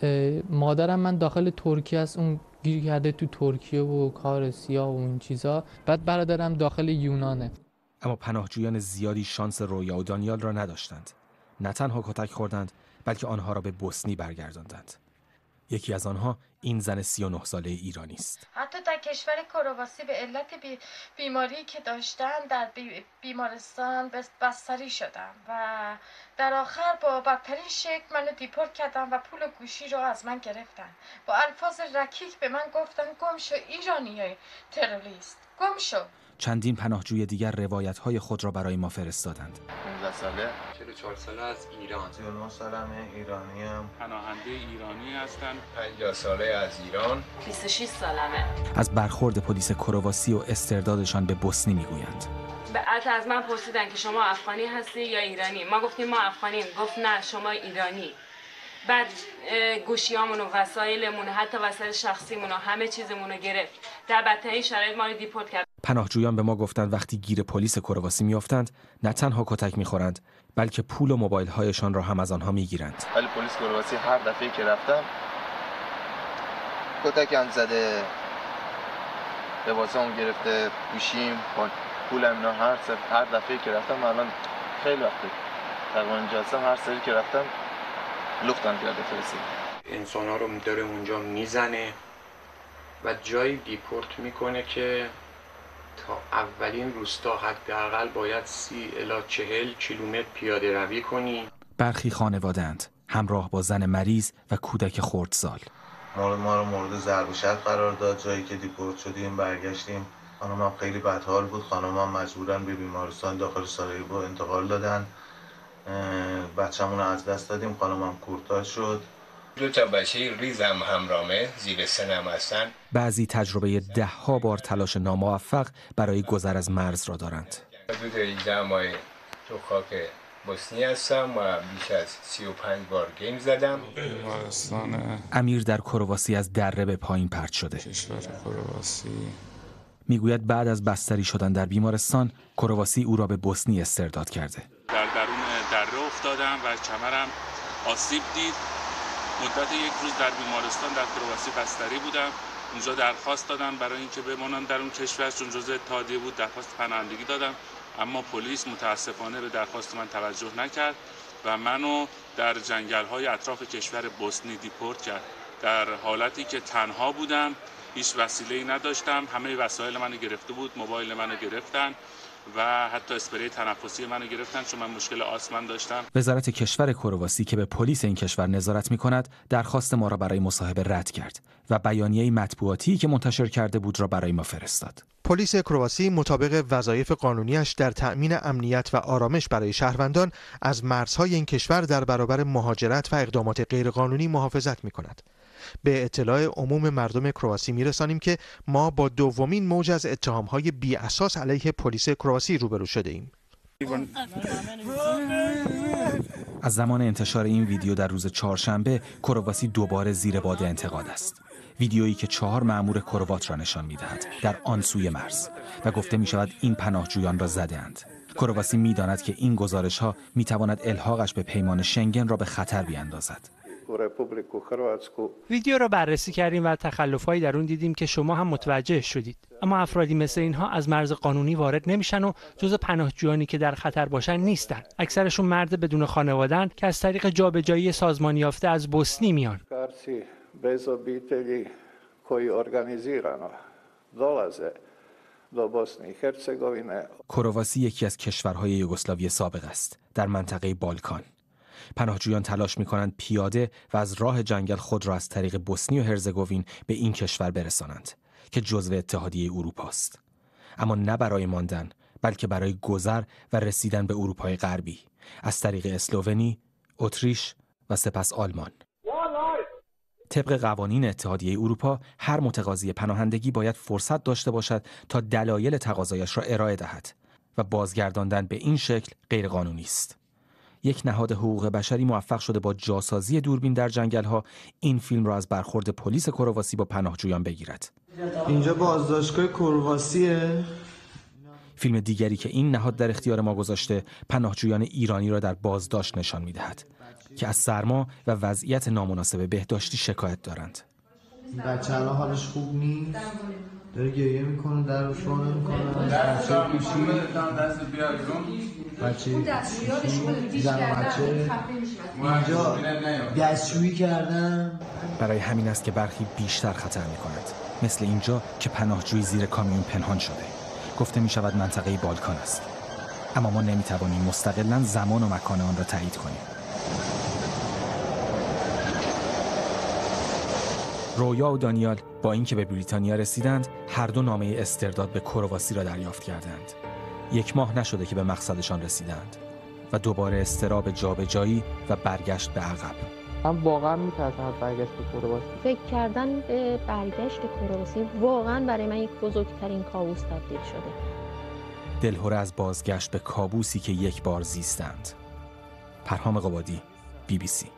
مادرم من داخل ترکیه است، اون گیر کرده تو ترکیه و کار سیاه و این چیزا. بعد برادرم داخل یونانه. اما پناهجویان زیادی شانس رویا و دانیال را نداشتند. نه تنها کتک خوردند، بلکه آنها را به بوسنی برگرداندند. یکی از آنها این زن سی و نه ساله ایرانی است. حتی در کشور کرواسی به علت بی بیماری که داشتن در بی بیمارستان بستری شدم و در آخر با بدترین شکل منو دیپورت کردن و پول گوشی رو از من گرفتن. با الفاظ رکیک به من گفتن گم شو ایرانیای تروریست، گم شو. چندین پناهجوی دیگر روایت‌های خود را برای ما فرستادند. پانزده ساله، چهل و چهار ساله از ایران. سی و نه سالمه، ایرانیم. پناهنده ایرانی هستم. پنجاه ساله از ایران. بیست و شش سالمه. از برخورد پلیس کرواسی و استردادشان به بوسنی میگویند. بعد از من پرسیدن که شما افغانی هستی یا ایرانی؟ ما گفتیم ما افغانیم. گفت نه شما ایرانی. بعد گوشیامونو، وسایلمون، حتی وسایل شخصیمونو، همه چیزمونو گرفت. در بدترین شرایط ما رو دیپورت کرد. پناهجویان به ما گفتند وقتی گیر پلیس کرواسی میافتند نه تنها کتک میخورند، بلکه پول و موبایل هایشان را هم از آنها میگیرند. ولی پلیس کرواسی هر دفعه که رفتم کتکم زده، لباسامو گرفته، گوشیم، پولم، اینا هر سر هر دفعه که رفتم، الان خیلی وقته تقریبا جلسه هر سری که رفتم لختم کرده فرستاد. انسان‌ها رو داره اونجا میزنه و جایی دیپورت میکنه که تا اولین روستا حداقل باید سی الی چهل کیلومتر پیاده روی کنی. برخی خانواده‌اند همراه با زن مریض و کودک خردسال. ما ما رو مورد ضرب و شتم قرار داد. جایی که دیپورت شدیم برگشتیم، خانمم خیلی بدحال بود، خانمم مجبورن به بیمارستان داخل سارایوو انتقال دادن. بچه‌مون رو از دست دادیم، خانمم کورتاژ شد. دو تا بچه ریزم همرامه زیر سنم هستن. بعضی تجربه ده ها بار تلاش ناموفق برای گذر از مرز را دارند. حدود هجده ماه تو خاک بوسنی هستم و بیش از سی و پنج بار گیم زدم. امیر در کرواسی از دره به پایین پرت شده. کشور کرواسی میگوید بعد از بستری شدن در بیمارستان، کرواسی او را به بوسنی استرداد کرده. در درون دره افتادم و کمرم آسیب دید. مدت یک روز در بیمارستان در کرواسی بستری بودم. اونجا درخواست دادم برای اینکه بمانم در اون کشور، چون جزء اتحادیه بود، درخواست پناهندگی دادم، اما پلیس متاسفانه به درخواست من توجه نکرد و منو در جنگل‌های اطراف کشور بوسنی دیپورت کرد. در حالتی که تنها بودم، هیچ وسیله‌ای نداشتم، همه وسایل منو گرفته بود، موبایل منو گرفتن و حتی اسپری تنفسی منو گرفتن چون من مشکل آسم داشتم. وزارت کشور کرواسی که به پلیس این کشور نظارت می‌کند، درخواست ما را برای مصاحبه رد کرد و بیانیه مطبوعاتی که منتشر کرده بود را برای ما فرستاد. پلیس کرواسی مطابق وظایف قانونیش در تأمین امنیت و آرامش برای شهروندان از مرزهای این کشور در برابر مهاجرت و اقدامات غیرقانونی محافظت می‌کند. به اطلاع عموم مردم کرواسی میرسانیم که ما با دومین موج از اتهام‌های بی اساس علیه پلیس کرواسی روبرو شده ایم. از زمان انتشار این ویدیو در روز چهارشنبه، کرواسی دوباره زیر باد انتقاد است. ویدیویی که چهار مأمور کروات را نشان می‌دهد در آن سوی مرز و گفته می‌شود این پناهجویان را زده‌اند. کرواسی می‌داند که این گزارش‌ها می‌تواند الحاقش به پیمان شنگن را به خطر بیاندازد. ویدیو را بررسی کردیم و تخلف‌هایی در اون دیدیم که شما هم متوجه شدید. اما افرادی مثل اینها از مرز قانونی وارد نمیشن و جزو پناهجویانی که در خطر باشن نیستن. اکثرشون مرد بدون خانواده‌اند که از طریق جابجایی سازمانی یافته از بوسنی میان. کرواسی یکی از کشورهای یوگسلاوی سابق است در منطقه بالکان. پناهجویان تلاش می‌کنند پیاده و از راه جنگل خود را از طریق بوسنی و هرزگوین به این کشور برسانند که جزو اتحادیه اروپا است. اما نه برای ماندن، بلکه برای گذر و رسیدن به اروپای غربی از طریق اسلوونی، اتریش و سپس آلمان. طبق قوانین اتحادیه اروپا، هر متقاضی پناهندگی باید فرصت داشته باشد تا دلایل تقاضایش را ارائه دهد و بازگرداندن به این شکل غیرقانونی است. یک نهاد حقوق بشری موفق شده با جاسازی دوربین در جنگل‌ها این فیلم را از برخورد پلیس کرواسی با پناهجویان بگیرد. اینجا بازداشتگاه کرواسیه. فیلم دیگری که این نهاد در اختیار ما گذاشته، پناهجویان ایرانی را در بازداشت نشان می‌دهد که از سرما و وضعیت نامناسب بهداشتی شکایت دارند. بچه الان حالش خوب نیست. داره گریه میکنه، در رو شوانه میکنه. بچه پیشی بچه پیشی زن بچه اینجا دستشویی کردن. برای همین است که برخی بیشتر خطر میکنند، مثل اینجا که پناهجویی زیر کامیون پنهان شده. گفته میشود منطقه بالکان است، اما ما نمیتوانیم مستقلاً زمان و مکان آن را تایید کنیم. رویا و دانیال با اینکه به بریتانیا رسیدند، هر دو نامه استرداد به کرواسی را دریافت کردند. یک ماه نشده که به مقصدشان رسیدند و دوباره اضطراب جابجایی و برگشت به عقب. من واقعا میترسم از برگشت به کرواسی. فکر کردن به برگشت کرواسی واقعا برای من یک بزرگترین کابوس تبدیل شده. دلهره از بازگشت به کابوسی که یک بار زیستند. پرهام قبادی، بی بی سی.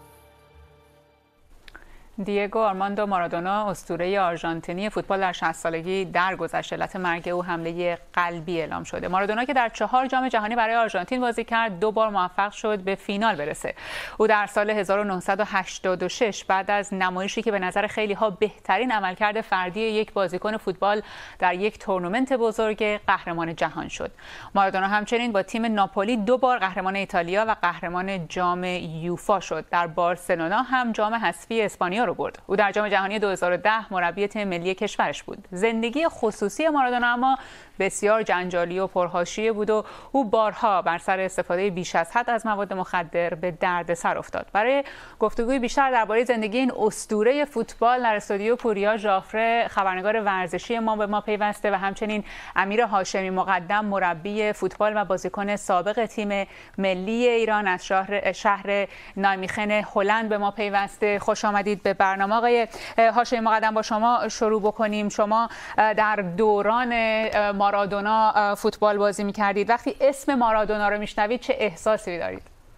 دیگو آرماندو مارادونا، اسطوره آرژانتینی فوتبال در شصت سالگی درگذشت. علت مرگ او حمله قلبی اعلام شده. مارادونا که در چهار جام جهانی برای آرژانتین بازی کرد، دو بار موفق شد به فینال برسه. او در سال هزار و نهصد و هشتاد و شش بعد از نمایشی که به نظر خیلی ها بهترین عملکرد فردی یک بازیکن فوتبال در یک تورنمنت بزرگ، قهرمان جهان شد. مارادونا همچنین با تیم ناپولی دو بار قهرمان ایتالیا و قهرمان جام یوفا شد. در بارسلونا هم جام حذفی اسپانیا رو برد. او در جام جهانی دو هزار و ده مربی تیم ملی کشورش بود. زندگی خصوصی مارادونا اما بسیار جنجالی و پرحاشیه بود و او بارها بر سر استفاده بیش از حد از مواد مخدر به دردسر افتاد. برای گفتگوی بیشتر درباره زندگی این اسطوره فوتبال در استودیو پوریا ژافره، خبرنگار ورزشی ما به ما پیوسته و همچنین امیر هاشمی مقدم، مربی فوتبال و بازیکن سابق تیم ملی ایران از شهر شهر نایمیخن هلند به ما پیوسته. خوش آمدید به برنامه. آقای هاشمی مقدم، با شما شروع بکنیم. شما در دوران مارادونا فوتبال بازی می‌کردید. وقتی اسم مارادونا رو میشنوید چه احساسی دارید؟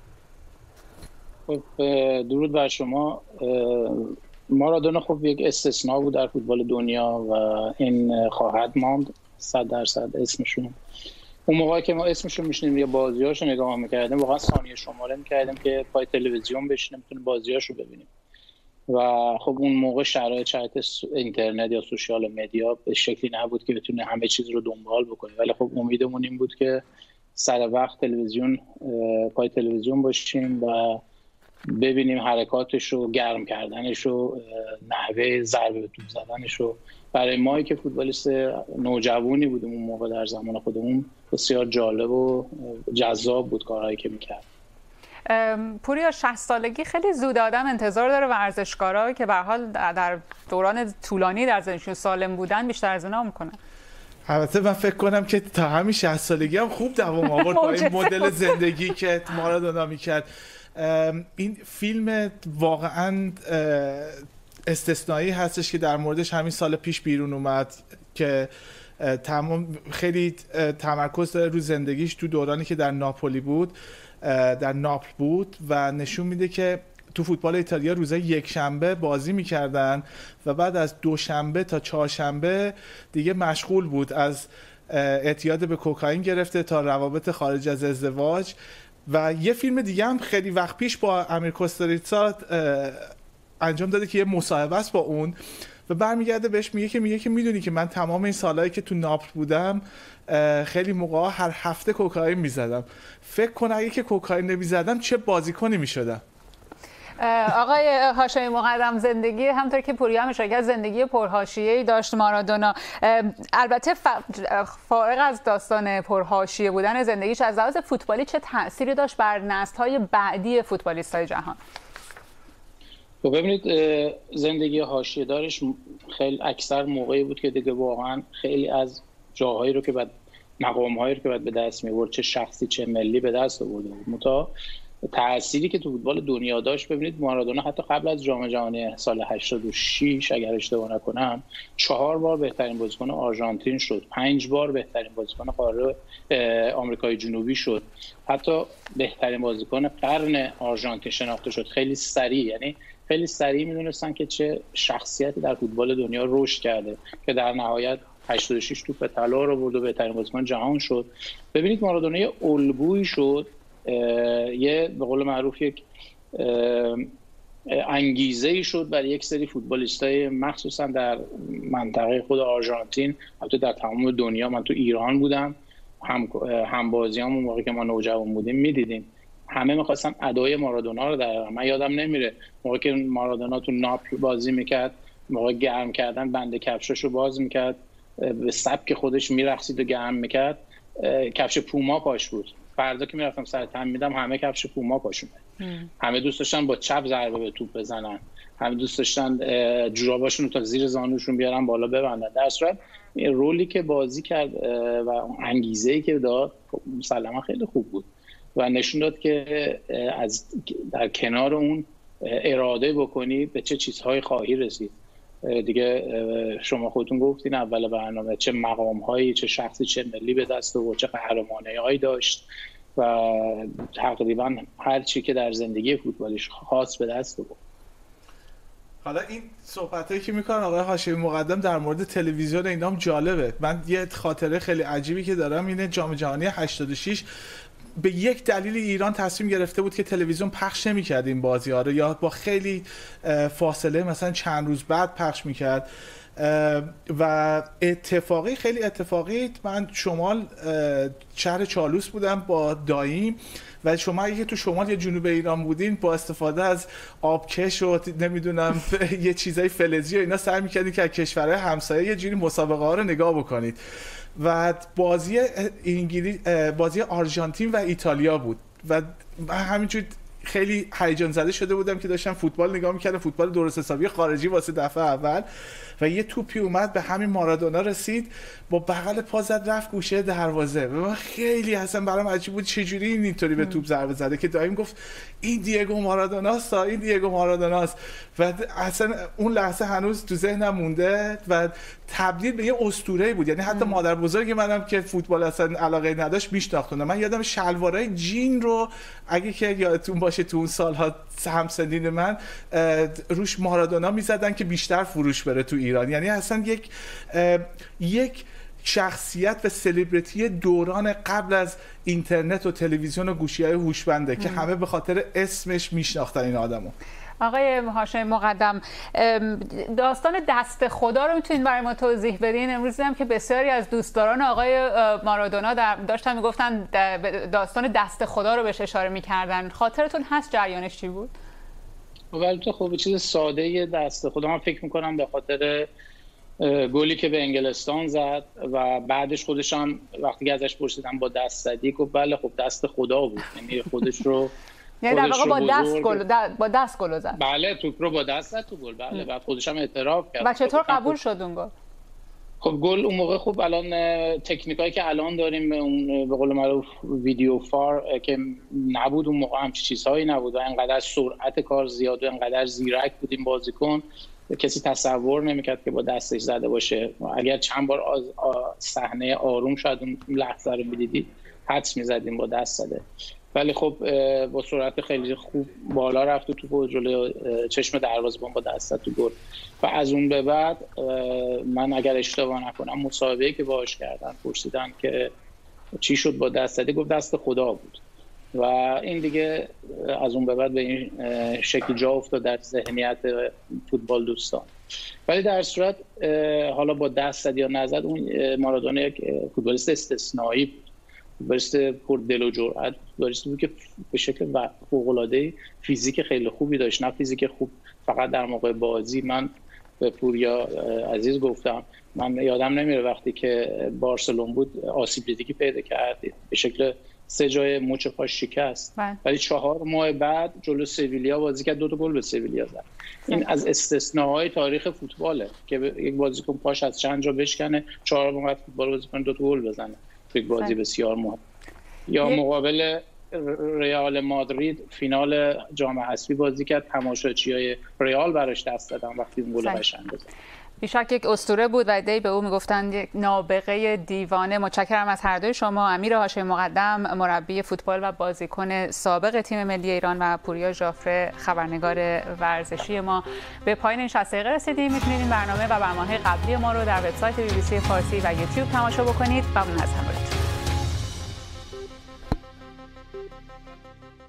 خب درود بر شما. مارادونا خب یک استثناء بود در فوتبال دنیا و این خواهد ماند صد درصد اسمشون. اون موقعی که ما اسمشو میشنیم یا بازیاشو نگاه می‌کردیم واقعا ثانیه شماره می‌کردیم که پای تلویزیون بشینیم بتونیم بازیاشو ببینیم. و خب اون موقع شرایط شرایط اینترنت یا سوشال مدیا به شکلی نبود که بتونه همه چیز رو دنبال بکنه، ولی خب امیدمون این بود که سر وقت تلویزیون پای تلویزیون باشیم و ببینیم حرکاتش رو، گرم کردنش رو، نحوه ضربه به توپ زدنش رو. برای ما که فوتبالیست نوجوانی بودیم اون موقع در زمان خودمون بسیار جالب و جذاب بود کارهایی که میکرد. پوریا، شصت سالگی خیلی زود آدم انتظار داره ورزشکارا که به هر حال در دوران طولانی در زندگیشون سالم بودن بیشتر از اینا میکنن. البته من فکر کنم که تا همین شصت سالگی هم خوب دوام آورد با این مدل زندگی که مارادونا میکرد. این فیلم واقعا استثنایی هستش که در موردش همین سال پیش بیرون اومد که تمام خیلی تمرکز داره رو زندگیش تو دورانی که در ناپولی بود، در ناپل بود و نشون میده که تو فوتبال ایتالیا روزای یک شنبه بازی میکردن و بعد از دوشنبه تا چهارشنبه دیگه مشغول بود، از اعتیاد به کوکائین گرفته تا روابط خارج از ازدواج. و یه فیلم دیگه هم خیلی وقت پیش با امیر کوستاریتسا انجام داده که یه مصاحبه است با اون و برمیگرده بهش میگه که میگه که میدونی که من تمام این سالایی که تو ناپل بودم خیلی موقعا هر هفته کوکائین میزدم، فکر کن اگه که کوکائین نمیزدم چه بازیکنی میشدم. آقای هاشمی مقدم، زندگی همطور که پوریا هم اشاره کرد زندگی پرحاشیه‌ای داشت مارادونا. البته فارغ از داستان پرحاشیه بودن زندگیش، از لحاظ فوتبالی چه تأثیری داشت بر نسل‌های بعدی فوتبالیست‌های جهان؟ خب ببینید، زندگی حاشیه‌دارش خیلی اکثر موقعی بود که دیگه واقعا خیلی از جاهایی رو که بعد مقام‌هایی رو که بعد به دست می‌آورد، چه شخصی چه ملی، به دست آورده بود. متا تأثیری که تو فوتبال دنیا داشت، ببینید مارادونا حتی قبل از جام جهانی سال هشتاد و شش اگر اشتباه نکنم چهار بار بهترین بازیکن آرژانتین شد، پنج بار بهترین بازیکن قاره آمریکای جنوبی شد، حتی بهترین بازیکن قرن آرژانتین شناخته شد. خیلی سریع، یعنی خیلی سریع میدونستن که چه شخصیتی در فوتبال دنیا رشد کرده که در نهایت هشتاد و شش توپ طلا رو برد و بهترین بازیکن جهان شد. ببینید مارادونا یه الگویی شد، یه به قول معروف یک انگیزه‌ای شد برای یک سری فوتبالیستای مخصوصا در منطقه خود آرژانتین، البته در تمام دنیا. من تو ایران بودم، هم هم بازیامون موقعی که ما نوجوان بودیم می‌دیدیم همه می‌خواستن ادای مارادونا رو در. من یادم نمیره موقعی که مارادونا تو ناپل بازی می‌کرد، موقع گرم کردن بند کفشاشو باز می‌کرد، به سبک خودش می‌رقصید و گرم می‌کرد، کفش پوما پاش بود. فردا که میرفتم سر تمرین میدم همه کفش پوما پاشونه، همه دوست داشتن با چپ ضربه به توپ بزنن، همه دوست داشتن جوراباشون رو تا زیر زانوشون بیارن بالا ببندن. در صورت رولی که بازی کرد و انگیزه‌ای که داد مسلما خیلی خوب بود و نشون داد که از در کنار اون اراده بکنی به چه چیزهای خواهی رسید. دیگه شما خودتون گفتین اول برنامه چه مقام‌هایی، چه شخصی چه ملی به دست آورد، چه قهرمانی‌هایی داشت و تقریبا هر چی که در زندگی فوتبالیش خاص به دست آورد. حالا این صحبتایی که میکنن آقای هاشمی مقدم در مورد تلویزیون اینا هم جالبه. من یه خاطره خیلی عجیبی که دارم اینه، جام جهانی هشتاد و شش به یک دلیل ایران تصمیم گرفته بود که تلویزیون پخش نمی‌کرد این بازی‌ها رو، یا با خیلی فاصله مثلا چند روز بعد پخش می‌کرد و اتفاقی خیلی اتفاقی من شمال شهر چالوس بودم با داییم و شما اگه تو شمال یا جنوب ایران بودین با استفاده از آبکش و نمیدونم یه چیزای فلزی و اینا سعی می‌کردین که از کشورهای همسایه یه جوری مسابقه ها رو نگاه بکنید و بازی انگلیس، بازی آرژانتین و ایتالیا بود و همینجور خیلی هیجان زده شده بودم که داشتم فوتبال نگاه می‌کردم، فوتبال درست حسابی خارجی واسه دفعه اول و یه توپی اومد به همین مارادونا رسید، با بغل پا زد رفت گوشه دروازه و من خیلی اصلا برام عجیب بود چجوری این اینطوری به توپ ضربه زده که دایم گفت این دیگو مارادوناست، این دیگو مارادوناست و اصلا اون لحظه هنوز تو ذهنم مونده و تبدیل به یه اسطوره‌ای بود. یعنی حتی مادر بزرگ منم که فوتبال اصلا علاقه نداشت میشناختن. من یادم شلوارای جین رو اگه که یادتون باشه تو اون سالها همسنین من روش مارادونا میزدن که بیشتر فروش بره تو ایران. یعنی اصلا یک یک شخصیت و سلبریتی دوران قبل از اینترنت و تلویزیون و گوشی‌های هوشمنده که همه به خاطر اسمش میشناختن این آدمو. آقای هاشمی مقدم، داستان دست خدا رو میتونید برای ما توضیح بدین؟ امروز دیدم که بسیاری از دوستداران آقای مارادونا داشتن میگفتن داستان دست خدا رو بهش اشاره میکردن. خاطرتون هست جریانش چی بود؟ ولی تو خب چیز ساده دست خدا، من فکر میکنم به خاطر گلی که به انگلستان زد و بعدش خودش هم وقتی که ازش پرسیدم با دست زدی گفت بله خب دست خدا بود، یعنی خودش رو یعنی در واقع با دست گل با دست گل زد. بله توپ رو با دست زد تو گل. بله بعد خودش هم اعتراف کرد. و چطور قبول شد اون گل؟ خب گل اون موقع خب الان تکنیکایی که الان داریم اون به قول معروف ویدیو فار که نبود اون موقع، هم چیزهایی نبود و انقدر سرعت کار زیاد و انقدر زیرک بود این بازیکن کسی تصور نمیکرد که با دستش زده باشه. اگر چند بار صحنه آروم شاید اون لحظه رو می‌دیدید حدس می‌زدیم با دست زده، ولی خب با سرعت خیلی خوب بالا رفت و توپ جلوی چشم دروازه‌بان با دست زد تو گل. و از اون به بعد من اگر اشتباه نکنم مصاحبه‌ای که باهاش کردن پرسیدن که چی شد با دست زدی، گفت دست خدا بود و این دیگه از اون به بعد به این شکل جا افتاد در ذهنیت فوتبال دوستان. ولی در صورت حالا با دست زد یا نزد، اون مارادونا یک فوتبالیست استثنایی بود، فوتبالیست پر دل و جرأت، فوتبالیستی بود که به شکل فوق‌العاده فیزیک خیلی خوبی داشت، نه فیزیک خوب فقط در موقع بازی. من به پوریا عزیز گفتم من یادم نمیره وقتی که بارسلون بود آسیب دیدگی پیدا کرد، به شکل سه جای مچ پاش شکست، ولی چهار ماه بعد جلو سویلیا بازی کرد، دو تا گل به سویلیا زد. این از استثناهای تاریخ فوتباله که یک بازیکن پاش از چند جا بشکنه، چهار ماه بعد فوتبال بازی کنه، دو تا گل بزنه. یک بازی بسیار مهم. یا مقابل ریال مادرید فینال جام حذفی بازی کرد، تماشاچیای ریال براش دست دادن وقتی اون گل قشنگ زد. بیشک یک اسطوره بود و ایده به او میگفتند یک نابغه دیوانه. متشکرم از هر دوی شما، امیر هاشمی مقدم مربی فوتبال و بازیکن سابق تیم ملی ایران و پوریا ژافره خبرنگار ورزشی ما. به پایان این شصت دقیقه رسیدیم. میتونید این برنامه و برنامه‌های قبلی ما رو در وبسایت بی بی سی فارسی و یوتیوب تماشا بکنید. ممنون از همراهی.